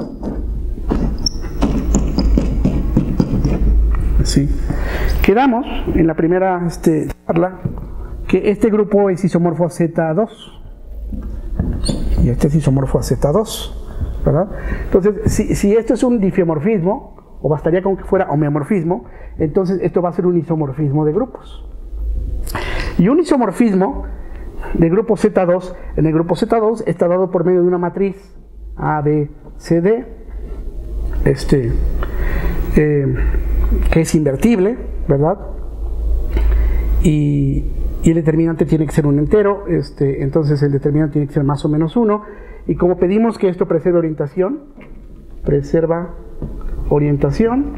Speaker 2: Así. Quedamos en la primera este, charla que este grupo es isomorfo a Z dos y este es isomorfo a Z dos, ¿verdad? Entonces, si, si esto es un difeomorfismo, o bastaría con que fuera homeomorfismo, entonces esto va a ser un isomorfismo de grupos. Y un isomorfismo de grupo Z dos en el grupo Z dos está dado por medio de una matriz A, B, C, D, este, eh, que es invertible, ¿verdad? Y, y el determinante tiene que ser un entero, este, entonces el determinante tiene que ser más o menos uno, y como pedimos que esto preserve orientación, preserva orientación,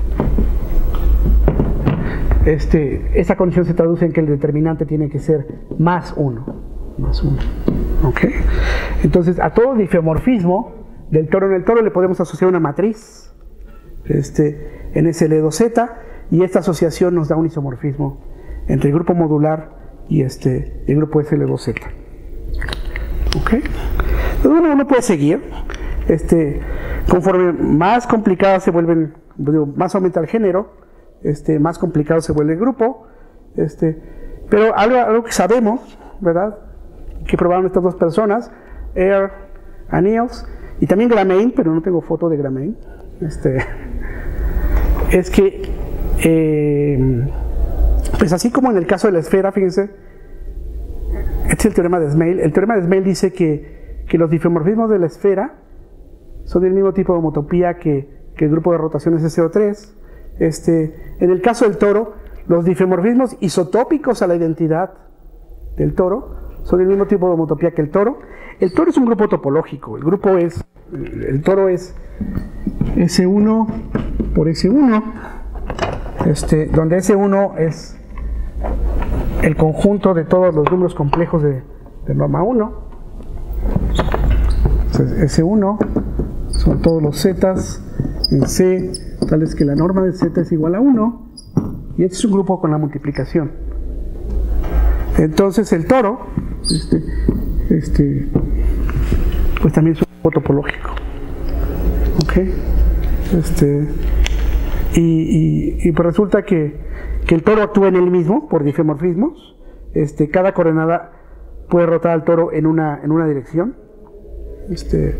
Speaker 2: Este, esta condición se traduce en que el determinante tiene que ser más uno. Más uno. ¿Okay? Entonces, a todo difeomorfismo del toro en el toro le podemos asociar una matriz este, en S L dos Z, y esta asociación nos da un isomorfismo entre el grupo modular y este, el grupo S L dos Z. ¿Okay? Entonces, bueno, uno puede seguir. Este, conforme más complicadas se vuelven, digo, más aumenta el género, Este, más complicado se vuelve el grupo, este, pero algo, algo que sabemos, ¿verdad? Que probaron estas dos personas, Air and Niels, y también Gramain, pero no tengo foto de Gramain, este, es que, eh, pues así como en el caso de la esfera, fíjense, este es el teorema de Smale. El teorema de Smale dice que, que los difeomorfismos de la esfera son del mismo tipo de homotopía que, que el grupo de rotaciones S O tres. Este, en el caso del toro, los difeomorfismos isotópicos a la identidad del toro son del mismo tipo de homotopía que el toro. El toro es un grupo topológico. El grupo es, el toro es S uno por S uno, este, donde S uno es el conjunto de todos los números complejos de, de norma uno. Entonces, S uno son todos los zetas en C, tal es que la norma de Z es igual a uno, y este es un grupo con la multiplicación. Entonces el toro, este, este, pues también es un grupo topológico. ¿Ok? Este, y, y, y pues resulta que, que el toro actúa en él mismo por difeomorfismos. Este, cada coordenada puede rotar al toro en una, en una dirección. Este,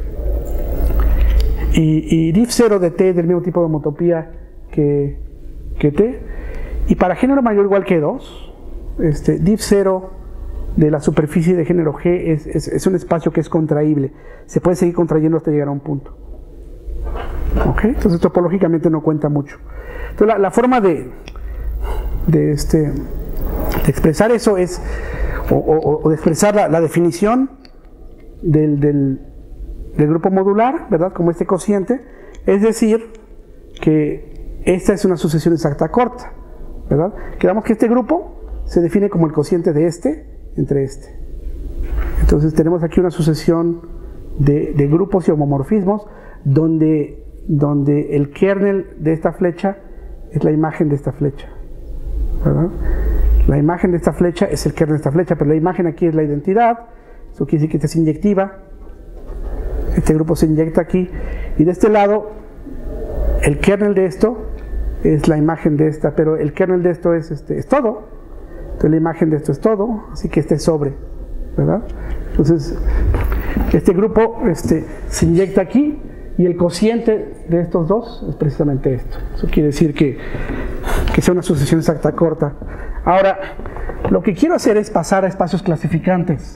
Speaker 2: y, y diff cero de T del mismo tipo de homotopía que, que T. Y para género mayor o igual que dos, este, diff cero de la superficie de género G es, es, es un espacio que es contraíble. Se puede seguir contrayendo hasta llegar a un punto. ¿Ok? Entonces topológicamente no cuenta mucho. Entonces la, la forma de, de, este, de expresar eso es, o, o, o de expresar la, la definición del, del, del grupo modular, ¿verdad? Como este cociente, es decir, que esta es una sucesión exacta corta, ¿verdad? Quedamos que este grupo se define como el cociente de este entre este. Entonces tenemos aquí una sucesión de, de grupos y homomorfismos donde, donde el kernel de esta flecha es la imagen de esta flecha, ¿verdad? La imagen de esta flecha es el kernel de esta flecha, pero la imagen aquí es la identidad. Eso quiere decir que esta es inyectiva, este grupo se inyecta aquí, y de este lado el kernel de esto es la imagen de esta, pero el kernel de esto es, este, es todo. Entonces la imagen de esto es todo, así que este es sobre, ¿verdad? Entonces este grupo este, se inyecta aquí, y el cociente de estos dos es precisamente esto. Eso quiere decir que, que sea una sucesión exacta corta. Ahora, lo que quiero hacer es pasar a espacios clasificantes.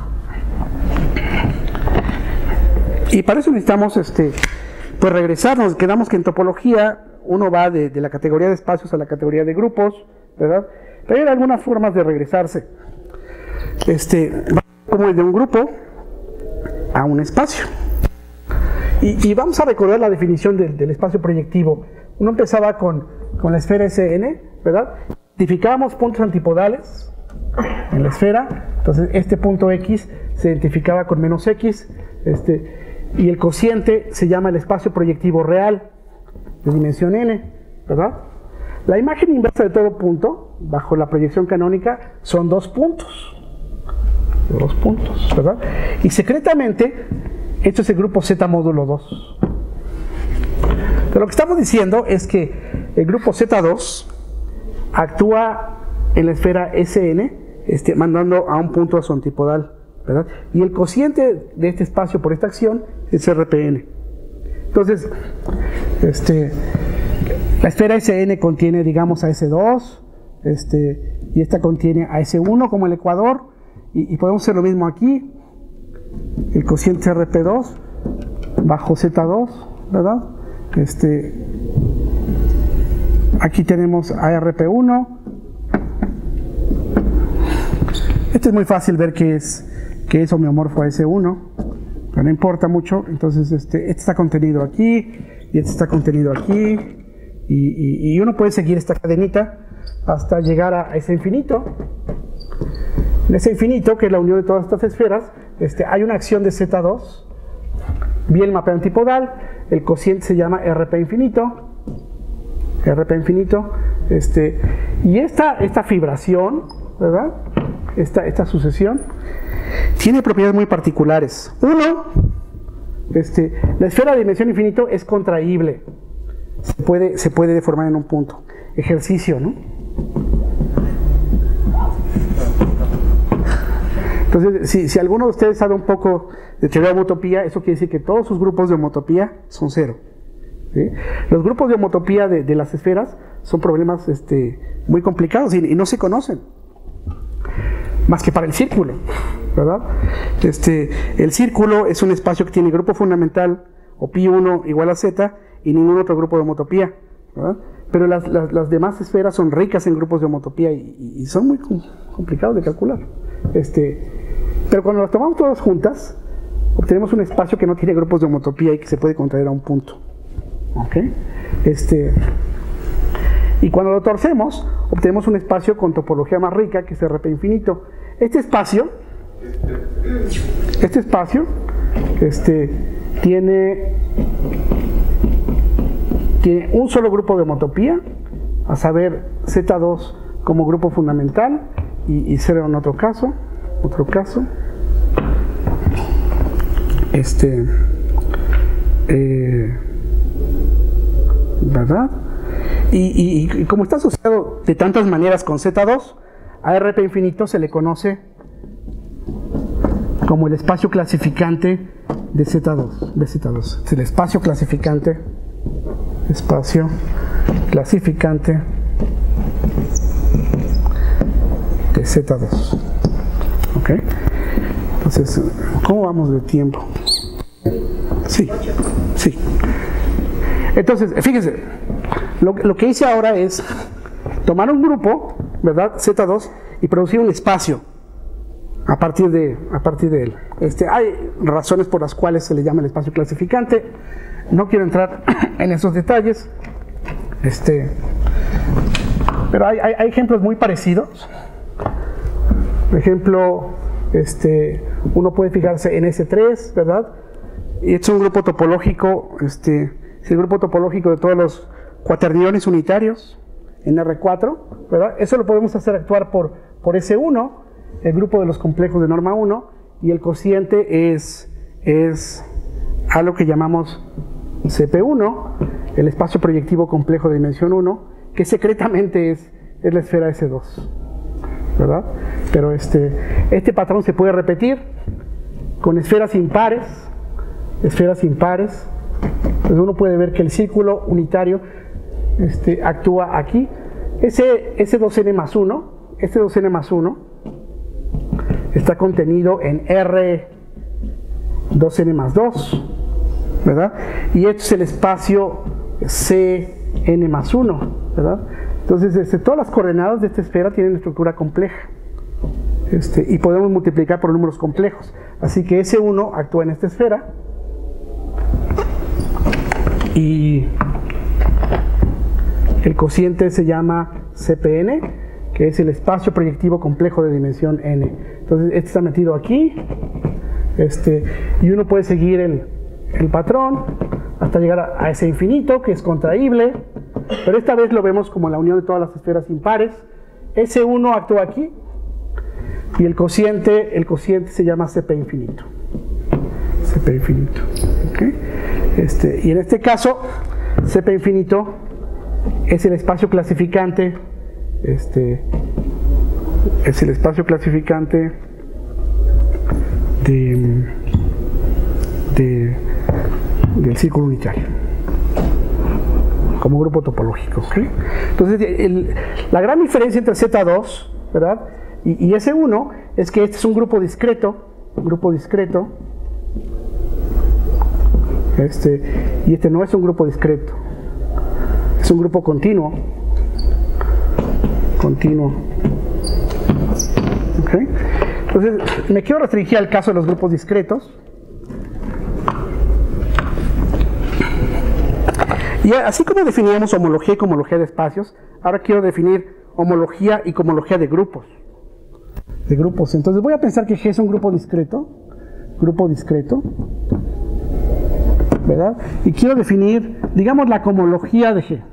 Speaker 2: Y para eso necesitamos este, pues regresarnos. Quedamos que en topología uno va de, de la categoría de espacios a la categoría de grupos, ¿verdad? Pero hay algunas formas de regresarse. Este, como de un grupo a un espacio. Y, y vamos a recordar la definición del, del espacio proyectivo. Uno empezaba con, con la esfera S N, ¿verdad? Identificábamos puntos antipodales en la esfera. Entonces este punto X se identificaba con menos X. Este, y el cociente se llama el espacio proyectivo real de dimensión n, ¿verdad? La imagen inversa de todo punto, bajo la proyección canónica, son dos puntos. Dos puntos, ¿verdad? Y secretamente, esto es el grupo Z módulo dos. Pero lo que estamos diciendo es que el grupo Z dos actúa en la esfera S N, este, mandando a un punto a su antipodal, ¿verdad? Y el cociente de este espacio por esta acción es R P N. Entonces, este, la esfera S N contiene, digamos, a S dos, este, y esta contiene a S uno como el ecuador, y, y podemos hacer lo mismo aquí. El cociente es R P dos bajo Z dos, ¿verdad? Este, aquí tenemos a R P uno. Este es muy fácil ver que es, que es homeomorfo a S uno, pero no importa mucho. Entonces este, este está contenido aquí, y este está contenido aquí, y, y, y uno puede seguir esta cadenita hasta llegar a ese infinito. En ese infinito, que es la unión de todas estas esferas, este, hay una acción de Z dos, vi el mapeo antipodal, el cociente se llama R P infinito, R P infinito, este, y esta, esta fibración, ¿verdad? Esta, esta sucesión tiene propiedades muy particulares. Uno, este, la esfera de dimensión infinito es contraíble, se puede, se puede deformar en un punto. Ejercicio, ¿no? Entonces, si, si alguno de ustedes sabe un poco de teoría de homotopía, eso quiere decir que todos sus grupos de homotopía son cero, ¿sí? Los grupos de homotopía de, de las esferas son problemas este, muy complicados y, y no se conocen, más que para el círculo, ¿verdad? Este, el círculo es un espacio que tiene grupo fundamental, o pi uno igual a z, y ningún otro grupo de homotopía, ¿verdad? Pero las, las, las demás esferas son ricas en grupos de homotopía y, y son muy complicados de calcular. Este, pero cuando las tomamos todas juntas, obtenemos un espacio que no tiene grupos de homotopía y que se puede contraer a un punto. ¿Ok? Este, y cuando lo torcemos, obtenemos un espacio con topología más rica, que es R P infinito. Este espacio, este espacio, este, tiene, tiene un solo grupo de homotopía, a saber Z dos como grupo fundamental, y, y cero en otro caso, otro caso. Este, eh, ¿verdad? Y, y, y como está asociado de tantas maneras con Z dos, a R P infinito se le conoce como el espacio clasificante de Z dos, de Z dos. Es el espacio clasificante, espacio clasificante de Z dos. ¿Ok? Entonces, ¿cómo vamos de tiempo? Sí, sí. Entonces, fíjense, lo, lo que hice ahora es tomar un grupo, ¿verdad? Z dos, y producir un espacio a partir de, a partir de él. Este, hay razones por las cuales se le llama el espacio clasificante. No quiero entrar en esos detalles. Este, pero hay, hay, hay ejemplos muy parecidos. Por ejemplo, este, uno puede fijarse en S tres, ¿verdad? Y este es un grupo topológico, este, es el grupo topológico de todos los cuaterniones unitarios en R cuatro, ¿verdad? Eso lo podemos hacer actuar por, por S uno, el grupo de los complejos de norma uno, y el cociente es, es algo que llamamos C P uno, el espacio proyectivo complejo de dimensión uno, que secretamente es, es la esfera S dos, ¿verdad? Pero este, este patrón se puede repetir con esferas impares, esferas impares. Entonces uno puede ver que el círculo unitario este, actúa aquí. Ese, ese dos n más uno, este dos n más uno está contenido en R dos n más dos, ¿verdad? Y este es el espacio C n más uno, ¿verdad? Entonces, este, todas las coordenadas de esta esfera tienen estructura compleja, este, y podemos multiplicar por números complejos. Así que S uno actúa en esta esfera y el cociente se llama C P n, que es el espacio proyectivo complejo de dimensión n. Entonces, este está metido aquí, este, y uno puede seguir el, el patrón hasta llegar a, a ese infinito, que es contraíble, pero esta vez lo vemos como la unión de todas las esferas impares. S uno actúa aquí, y el cociente, el cociente se llama C P infinito. C P infinito. ¿Okay? Este, y en este caso, C P infinito es el espacio clasificante, este, es el espacio clasificante de, de, del círculo unitario, como grupo topológico. ¿Okay? Entonces, el, la gran diferencia entre Z dos, ¿verdad?, y, y S uno es que este es un grupo discreto, un grupo discreto, este, y este no es un grupo discreto, es un grupo continuo, continuo. ¿Okay? Entonces, me quiero restringir al caso de los grupos discretos. Y así como definíamos homología y cohomología de espacios, ahora quiero definir homología y cohomología de grupos. De grupos. Entonces voy a pensar que G es un grupo discreto, grupo discreto, ¿verdad? Y quiero definir, digamos, la cohomología de G.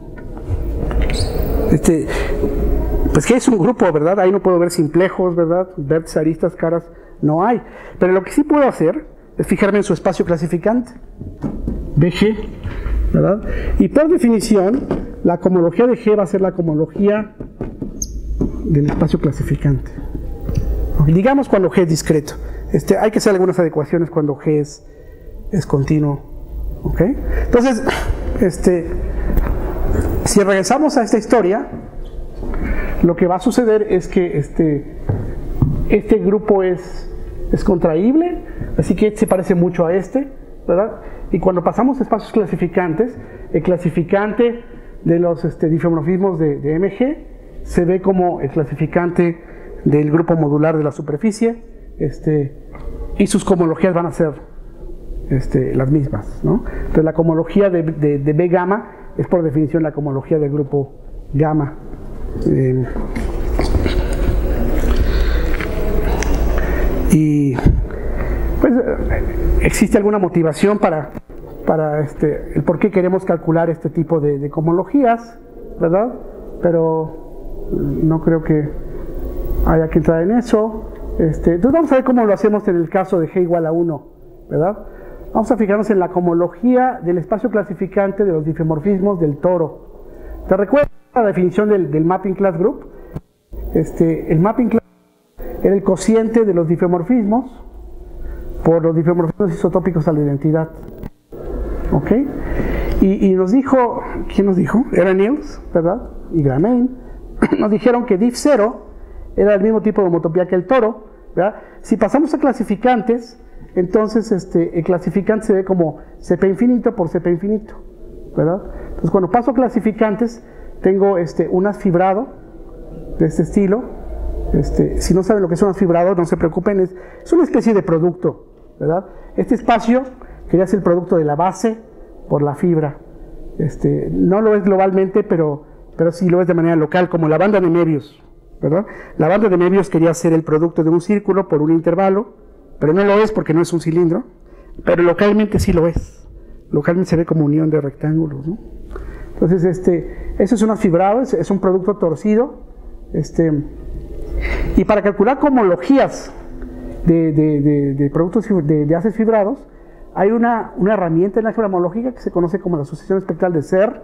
Speaker 2: Este, pues G es un grupo, ¿verdad? Ahí no puedo ver simplejos, ¿verdad? Vértices, aristas, caras, no hay. Pero lo que sí puedo hacer es fijarme en su espacio clasificante, B G, ¿verdad? Y por definición, la cohomología de G va a ser la cohomología del espacio clasificante. Digamos cuando G es discreto. Este, hay que hacer algunas adecuaciones cuando G es, es continuo. ¿Ok? Entonces, este, si regresamos a esta historia, lo que va a suceder es que este, este grupo es, es contraíble, así que se parece mucho a este, ¿verdad? Y cuando pasamos a espacios clasificantes, el clasificante de los este, difeomorfismos de, de M G se ve como el clasificante del grupo modular de la superficie, este, y sus cohomologías van a ser este, las mismas, ¿no? Entonces la cohomología de, de, de B gamma es por definición la cohomología del grupo gamma. Eh, y pues existe alguna motivación para, para este, el por qué queremos calcular este tipo de, de cohomologías, ¿verdad? Pero no creo que haya que entrar en eso. Este, entonces vamos a ver cómo lo hacemos en el caso de G igual a uno, ¿verdad? Vamos a fijarnos en la cohomología del espacio clasificante de los difeomorfismos del toro. ¿Te recuerdas la definición del, del mapping class group? Este, el mapping class era el cociente de los difeomorfismos, por los difeomorfismos isotópicos a la identidad. ¿Ok? Y, y nos dijo, ¿quién nos dijo? Era Niels, ¿verdad? Y Gramain. Nos dijeron que diff cero era el mismo tipo de homotopía que el toro, ¿verdad? Si pasamos a clasificantes, entonces este, el clasificante se ve como C P infinito por C P infinito, ¿verdad? Entonces cuando paso a clasificantes, tengo este, un asfibrado de este estilo. Este, si no saben lo que es un asfibrado, no se preocupen, es, es una especie de producto, ¿verdad? Este espacio quería ser el producto de la base por la fibra. Este, no lo es globalmente, pero, pero sí lo es de manera local, como la banda de Möbius, ¿verdad? La banda de Möbius quería ser el producto de un círculo por un intervalo, pero no lo es porque no es un cilindro, pero localmente sí lo es. Localmente se ve como unión de rectángulos, ¿no? Entonces, este, eso es un asfibrado, es, es un producto torcido. Este, y para calcular cohomologías de, de, de, de productos de, de haces fibrados, hay una, una herramienta en la álgebra homológica que se conoce como la asociación espectral de Serre,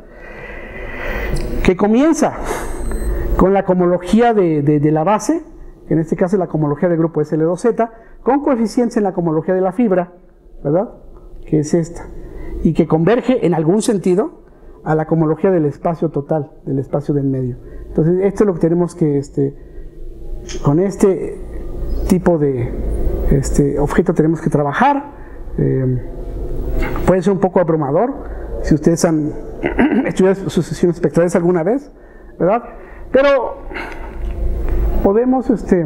Speaker 2: que comienza con la cohomología de, de, de la base, que en este caso es la cohomología del grupo S L dos Z, con coeficientes en la cohomología de la fibra, ¿verdad? Que es esta, y que converge en algún sentido a la cohomología del espacio total, del espacio del medio. Entonces, esto es lo que tenemos que, este, con este tipo de este, objeto tenemos que trabajar. Eh, puede ser un poco abrumador, si ustedes han estudiado sucesiones espectrales alguna vez, ¿verdad? Pero podemos este,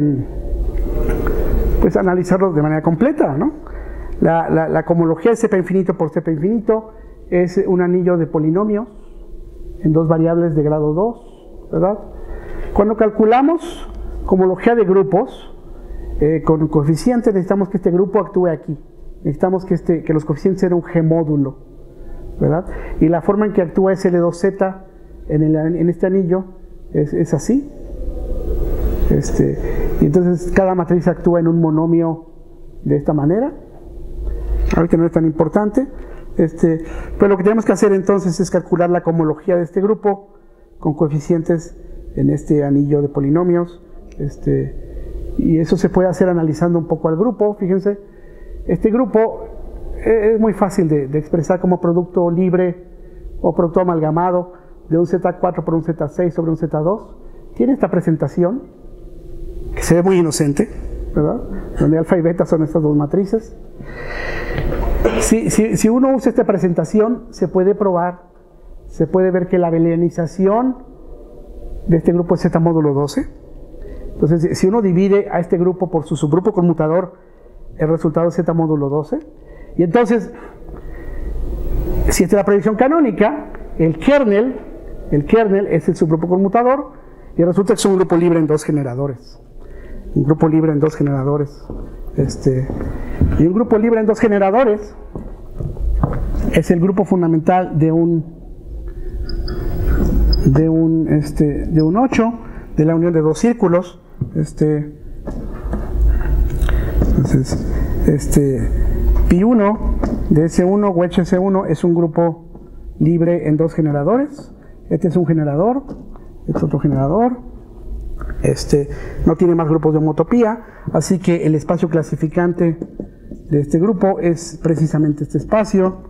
Speaker 2: pues analizarlos de manera completa, ¿no? La, la, la cohomología de C P infinito por C P infinito es un anillo de polinomios en dos variables de grado dos, ¿verdad? Cuando calculamos cohomología de grupos eh, con coeficientes, necesitamos que este grupo actúe aquí. Necesitamos que, este, que los coeficientes sean un G-módulo, ¿verdad? Y la forma en que actúa S L dos Z en, el, en este anillo es, es así. Este, y entonces cada matriz actúa en un monomio de esta manera. Ahorita no es tan importante. Este, pero lo que tenemos que hacer entonces es calcular la cohomología de este grupo con coeficientes en este anillo de polinomios. Este, y eso se puede hacer analizando un poco al grupo. Fíjense, este grupo es muy fácil de, de expresar como producto libre o producto amalgamado de un Z cuatro por un Z seis sobre un Z dos. Tiene esta presentación que se ve muy inocente, ¿verdad? Donde alfa y beta son estas dos matrices. Si, si, si uno usa esta presentación, se puede probar, se puede ver que la belianización de este grupo es Z módulo doce. Entonces, si uno divide a este grupo por su subgrupo conmutador, el resultado es Z módulo doce. Y entonces, si esta es la predicción canónica, el kernel, el kernel es el subgrupo conmutador, y resulta que es un grupo libre en dos generadores. Un grupo libre en dos generadores. Este, y un grupo libre en dos generadores es el grupo fundamental de un de un este de un ocho, de la unión de dos círculos. Este, entonces, este pi uno de S uno o H S uno es un grupo libre en dos generadores. Este es un generador, este es otro generador. Este no tiene más grupos de homotopía, así que el espacio clasificante de este grupo es precisamente este espacio.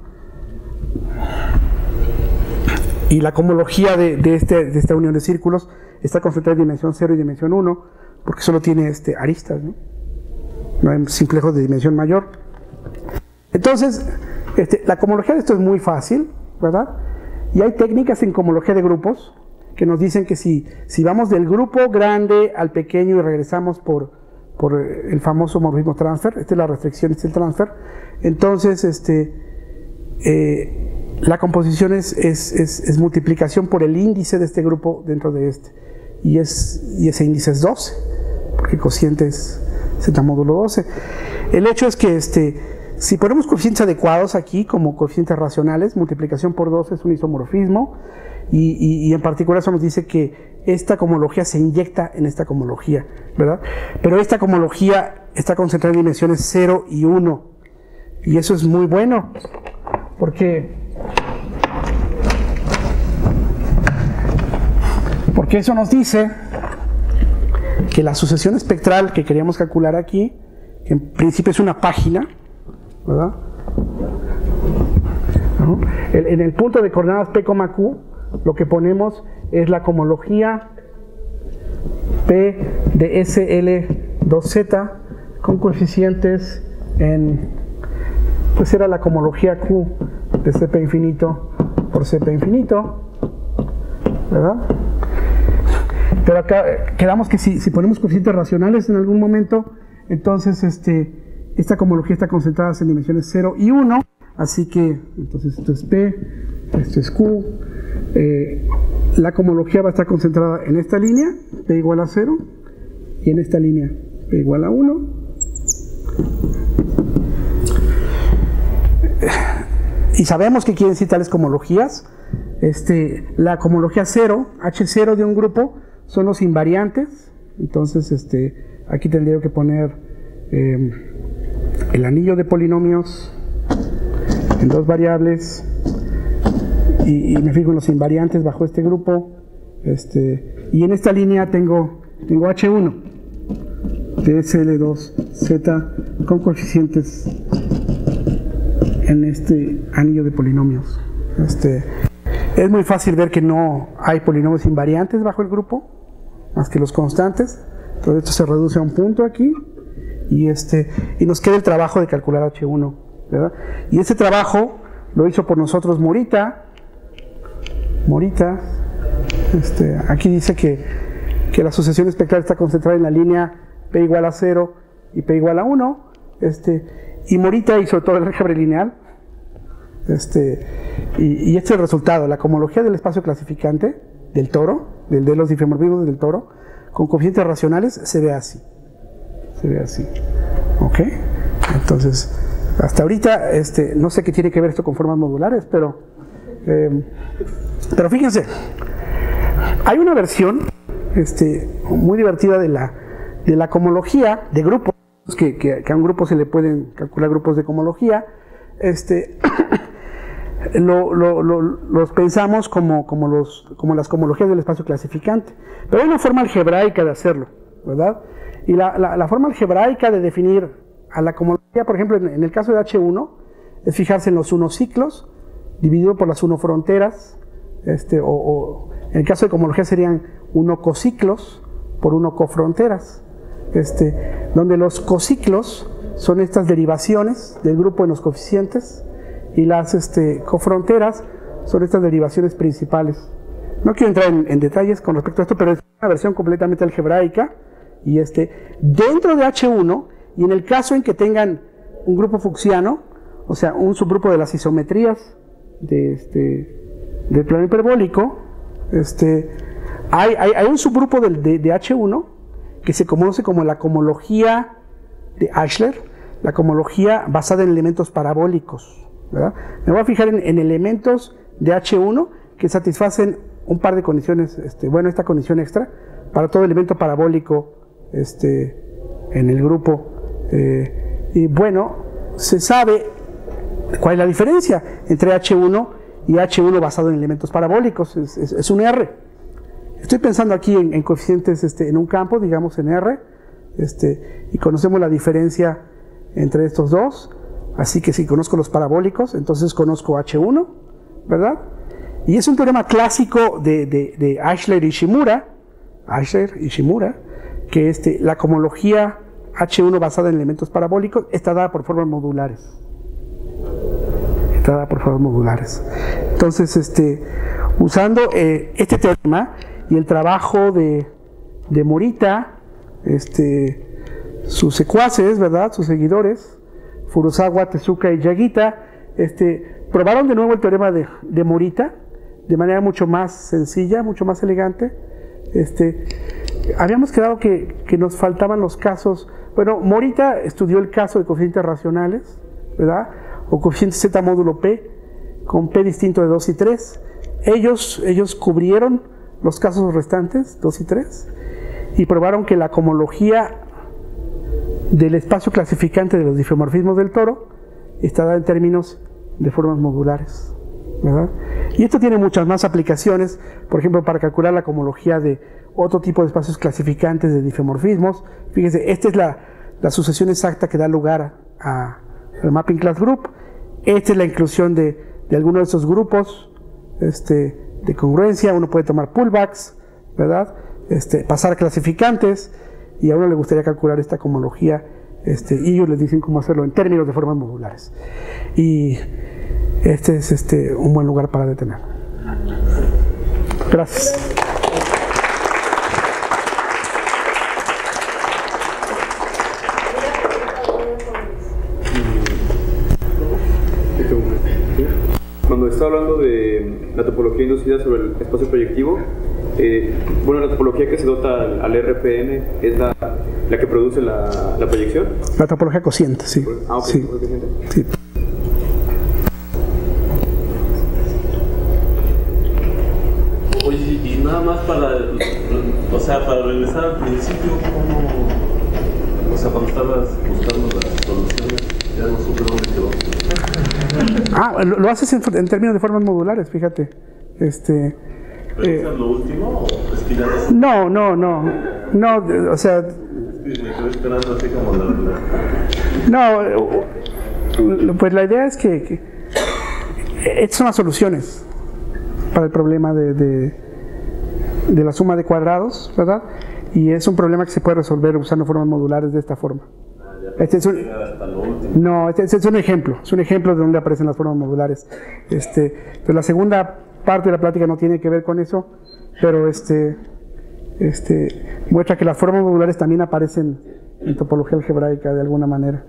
Speaker 2: Y la cohomología de, de, este, de esta unión de círculos está concentrada en dimensión cero y dimensión uno, porque solo tiene este, aristas, ¿no? No hay simplejos de dimensión mayor. Entonces, este, la cohomología de esto es muy fácil, ¿verdad? Y hay técnicas en cohomología de grupos que nos dicen que si, si vamos del grupo grande al pequeño y regresamos por, por el famoso morfismo transfer, esta es la restricción, este es el transfer, entonces este, eh, la composición es, es, es, es multiplicación por el índice de este grupo dentro de este, y, es, y ese índice es doce, porque el cociente es Z módulo doce. El hecho es que este, si ponemos coeficientes adecuados aquí como coeficientes racionales, multiplicación por doce es un isomorfismo. Y, y, y en particular eso nos dice que esta cohomología se inyecta en esta cohomología, ¿verdad? Pero esta cohomología está concentrada en dimensiones cero y uno. Y eso es muy bueno, porque, porque eso nos dice que la sucesión espectral que queríamos calcular aquí, que en principio es una página, ¿verdad? ¿No? El, en el punto de coordenadas P, Q, lo que ponemos es la cohomología P de S L dos Z con coeficientes en, pues era la cohomología Q de C P infinito por C P infinito, ¿verdad? Pero acá quedamos que si, si ponemos coeficientes racionales en algún momento, entonces este, esta cohomología está concentrada en dimensiones cero y uno, así que entonces esto es P, esto es Q, eh, la cohomología va a estar concentrada en esta línea, P igual a cero, y en esta línea, P igual a uno. Y sabemos que quieren decir tales cohomologías. Este, la cohomología cero, H cero de un grupo, son los invariantes. Entonces este, aquí tendría que poner eh, el anillo de polinomios en dos variables y, y me fijo en los invariantes bajo este grupo, este, y en esta línea tengo, tengo H uno de S L dos Z con coeficientes en este anillo de polinomios. Este, es muy fácil ver que no hay polinomios invariantes bajo el grupo, más que los constantes. Todo esto se reduce a un punto aquí y, este, y nos queda el trabajo de calcular H uno, ¿verdad? Y este trabajo lo hizo por nosotros Morita. Morita, este, aquí dice que, que la sucesión espectral está concentrada en la línea P igual a cero y P igual a uno. Este, y Morita hizo todo el álgebra lineal. Este, y, y este es el resultado. La cohomología del espacio clasificante del toro, del, de los difeomorfismos del toro, con coeficientes racionales, se ve así. Se ve así. ¿Ok? Entonces, hasta ahorita, este, no sé qué tiene que ver esto con formas modulares, pero, eh, pero fíjense, hay una versión este, muy divertida de la, de la cohomología de grupos, que, que, que a un grupo se le pueden calcular grupos de cohomología. Este, lo, lo, lo, los pensamos como, como, los, como las cohomologías del espacio clasificante, pero hay una forma algebraica de hacerlo, ¿verdad? Y la, la, la forma algebraica de definir a la cohomología, por ejemplo, en, en el caso de H uno, es fijarse en los uno ciclos dividido por las uno fronteras, este, o, o en el caso de cohomología serían uno cociclos por uno cofronteras, este, donde los cociclos son estas derivaciones del grupo en los coeficientes y las este, cofronteras son estas derivaciones principales. No quiero entrar en, en detalles con respecto a esto, pero es una versión completamente algebraica y este, dentro de H uno, y en el caso en que tengan un grupo fucsiano, o sea, un subgrupo de las isometrías de este, del plano hiperbólico, este, hay, hay, hay un subgrupo de, de, de H uno que se conoce como la cohomología de Eichler, la cohomología basada en elementos parabólicos, ¿verdad? Me voy a fijar en, en elementos de H uno que satisfacen un par de condiciones, este, bueno, esta condición extra, para todo elemento parabólico este, en el grupo. Eh, y bueno, se sabe cuál es la diferencia entre H uno y H uno basado en elementos parabólicos, es, es, es un R. Estoy pensando aquí en, en coeficientes este, en un campo, digamos en R, este, y conocemos la diferencia entre estos dos, así que si conozco los parabólicos, entonces conozco H uno, ¿verdad? Y es un teorema clásico de, de, de Eichler y Shimura, Eichler y Shimura, que este, la cohomología H uno basada en elementos parabólicos está dada por formas modulares. Está dada por formas modulares. Entonces, este, usando eh, este teorema y el trabajo de, de Morita, este, sus secuaces, ¿verdad? Sus seguidores, Furusawa, Tezuka y Yagita, este, probaron de nuevo el teorema de, de Morita de manera mucho más sencilla, mucho más elegante. Este, habíamos quedado que, que nos faltaban los casos. Bueno, Morita estudió el caso de coeficientes racionales, ¿verdad? O coeficiente Z módulo P, con P distinto de dos y tres. Ellos, ellos cubrieron los casos restantes, dos y tres, y probaron que la cohomología del espacio clasificante de los difeomorfismos del toro está dada en términos de formas modulares, ¿verdad? Y esto tiene muchas más aplicaciones, por ejemplo, para calcular la cohomología de otro tipo de espacios clasificantes de difeomorfismos. Fíjense, esta es la, la sucesión exacta que da lugar a, el Mapping Class Group. Esta es la inclusión de, de alguno de esos grupos este, de congruencia. Uno puede tomar pullbacks, ¿verdad? Este, pasar clasificantes, y a uno le gustaría calcular esta cohomología, este, y ellos les dicen cómo hacerlo en términos de formas modulares. Y este es este, un buen lugar para detener. Gracias.
Speaker 3: Cuando está hablando de la topología inducida sobre el espacio proyectivo, eh, bueno, la topología que se dota al, al R P N es la, la que produce la, la proyección.
Speaker 2: La topología cociente, sí.
Speaker 3: Ah, ok,
Speaker 2: sí. sí.
Speaker 4: Oye, y nada más para, o sea, para regresar al principio, ¿cómo, o sea, cuando estabas buscando las soluciones, ya no supe dónde quedó?
Speaker 2: Ah, lo, lo haces en, en términos de formas modulares, fíjate. Este,
Speaker 4: ¿Pero eh, es lo último o es que ya
Speaker 2: no? No, no, no. No, o sea.
Speaker 4: Es que me quedé esperando así como la verdad.
Speaker 2: No, pues la idea es que, que estas son las soluciones para el problema de, de, de la suma de cuadrados, ¿verdad? Y es un problema que se puede resolver usando formas modulares de esta forma. Este es un, no, este, este es un ejemplo, es un ejemplo de donde aparecen las formas modulares. Este, pues la segunda parte de la plática no tiene que ver con eso, pero este, este, muestra que las formas modulares también aparecen en topología algebraica de alguna manera.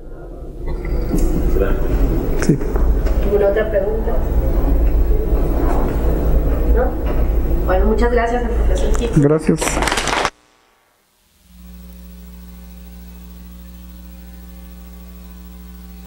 Speaker 2: Sí.
Speaker 1: ¿Ninguna otra pregunta? ¿No? Bueno, muchas gracias al profesor Kiko.
Speaker 2: Gracias.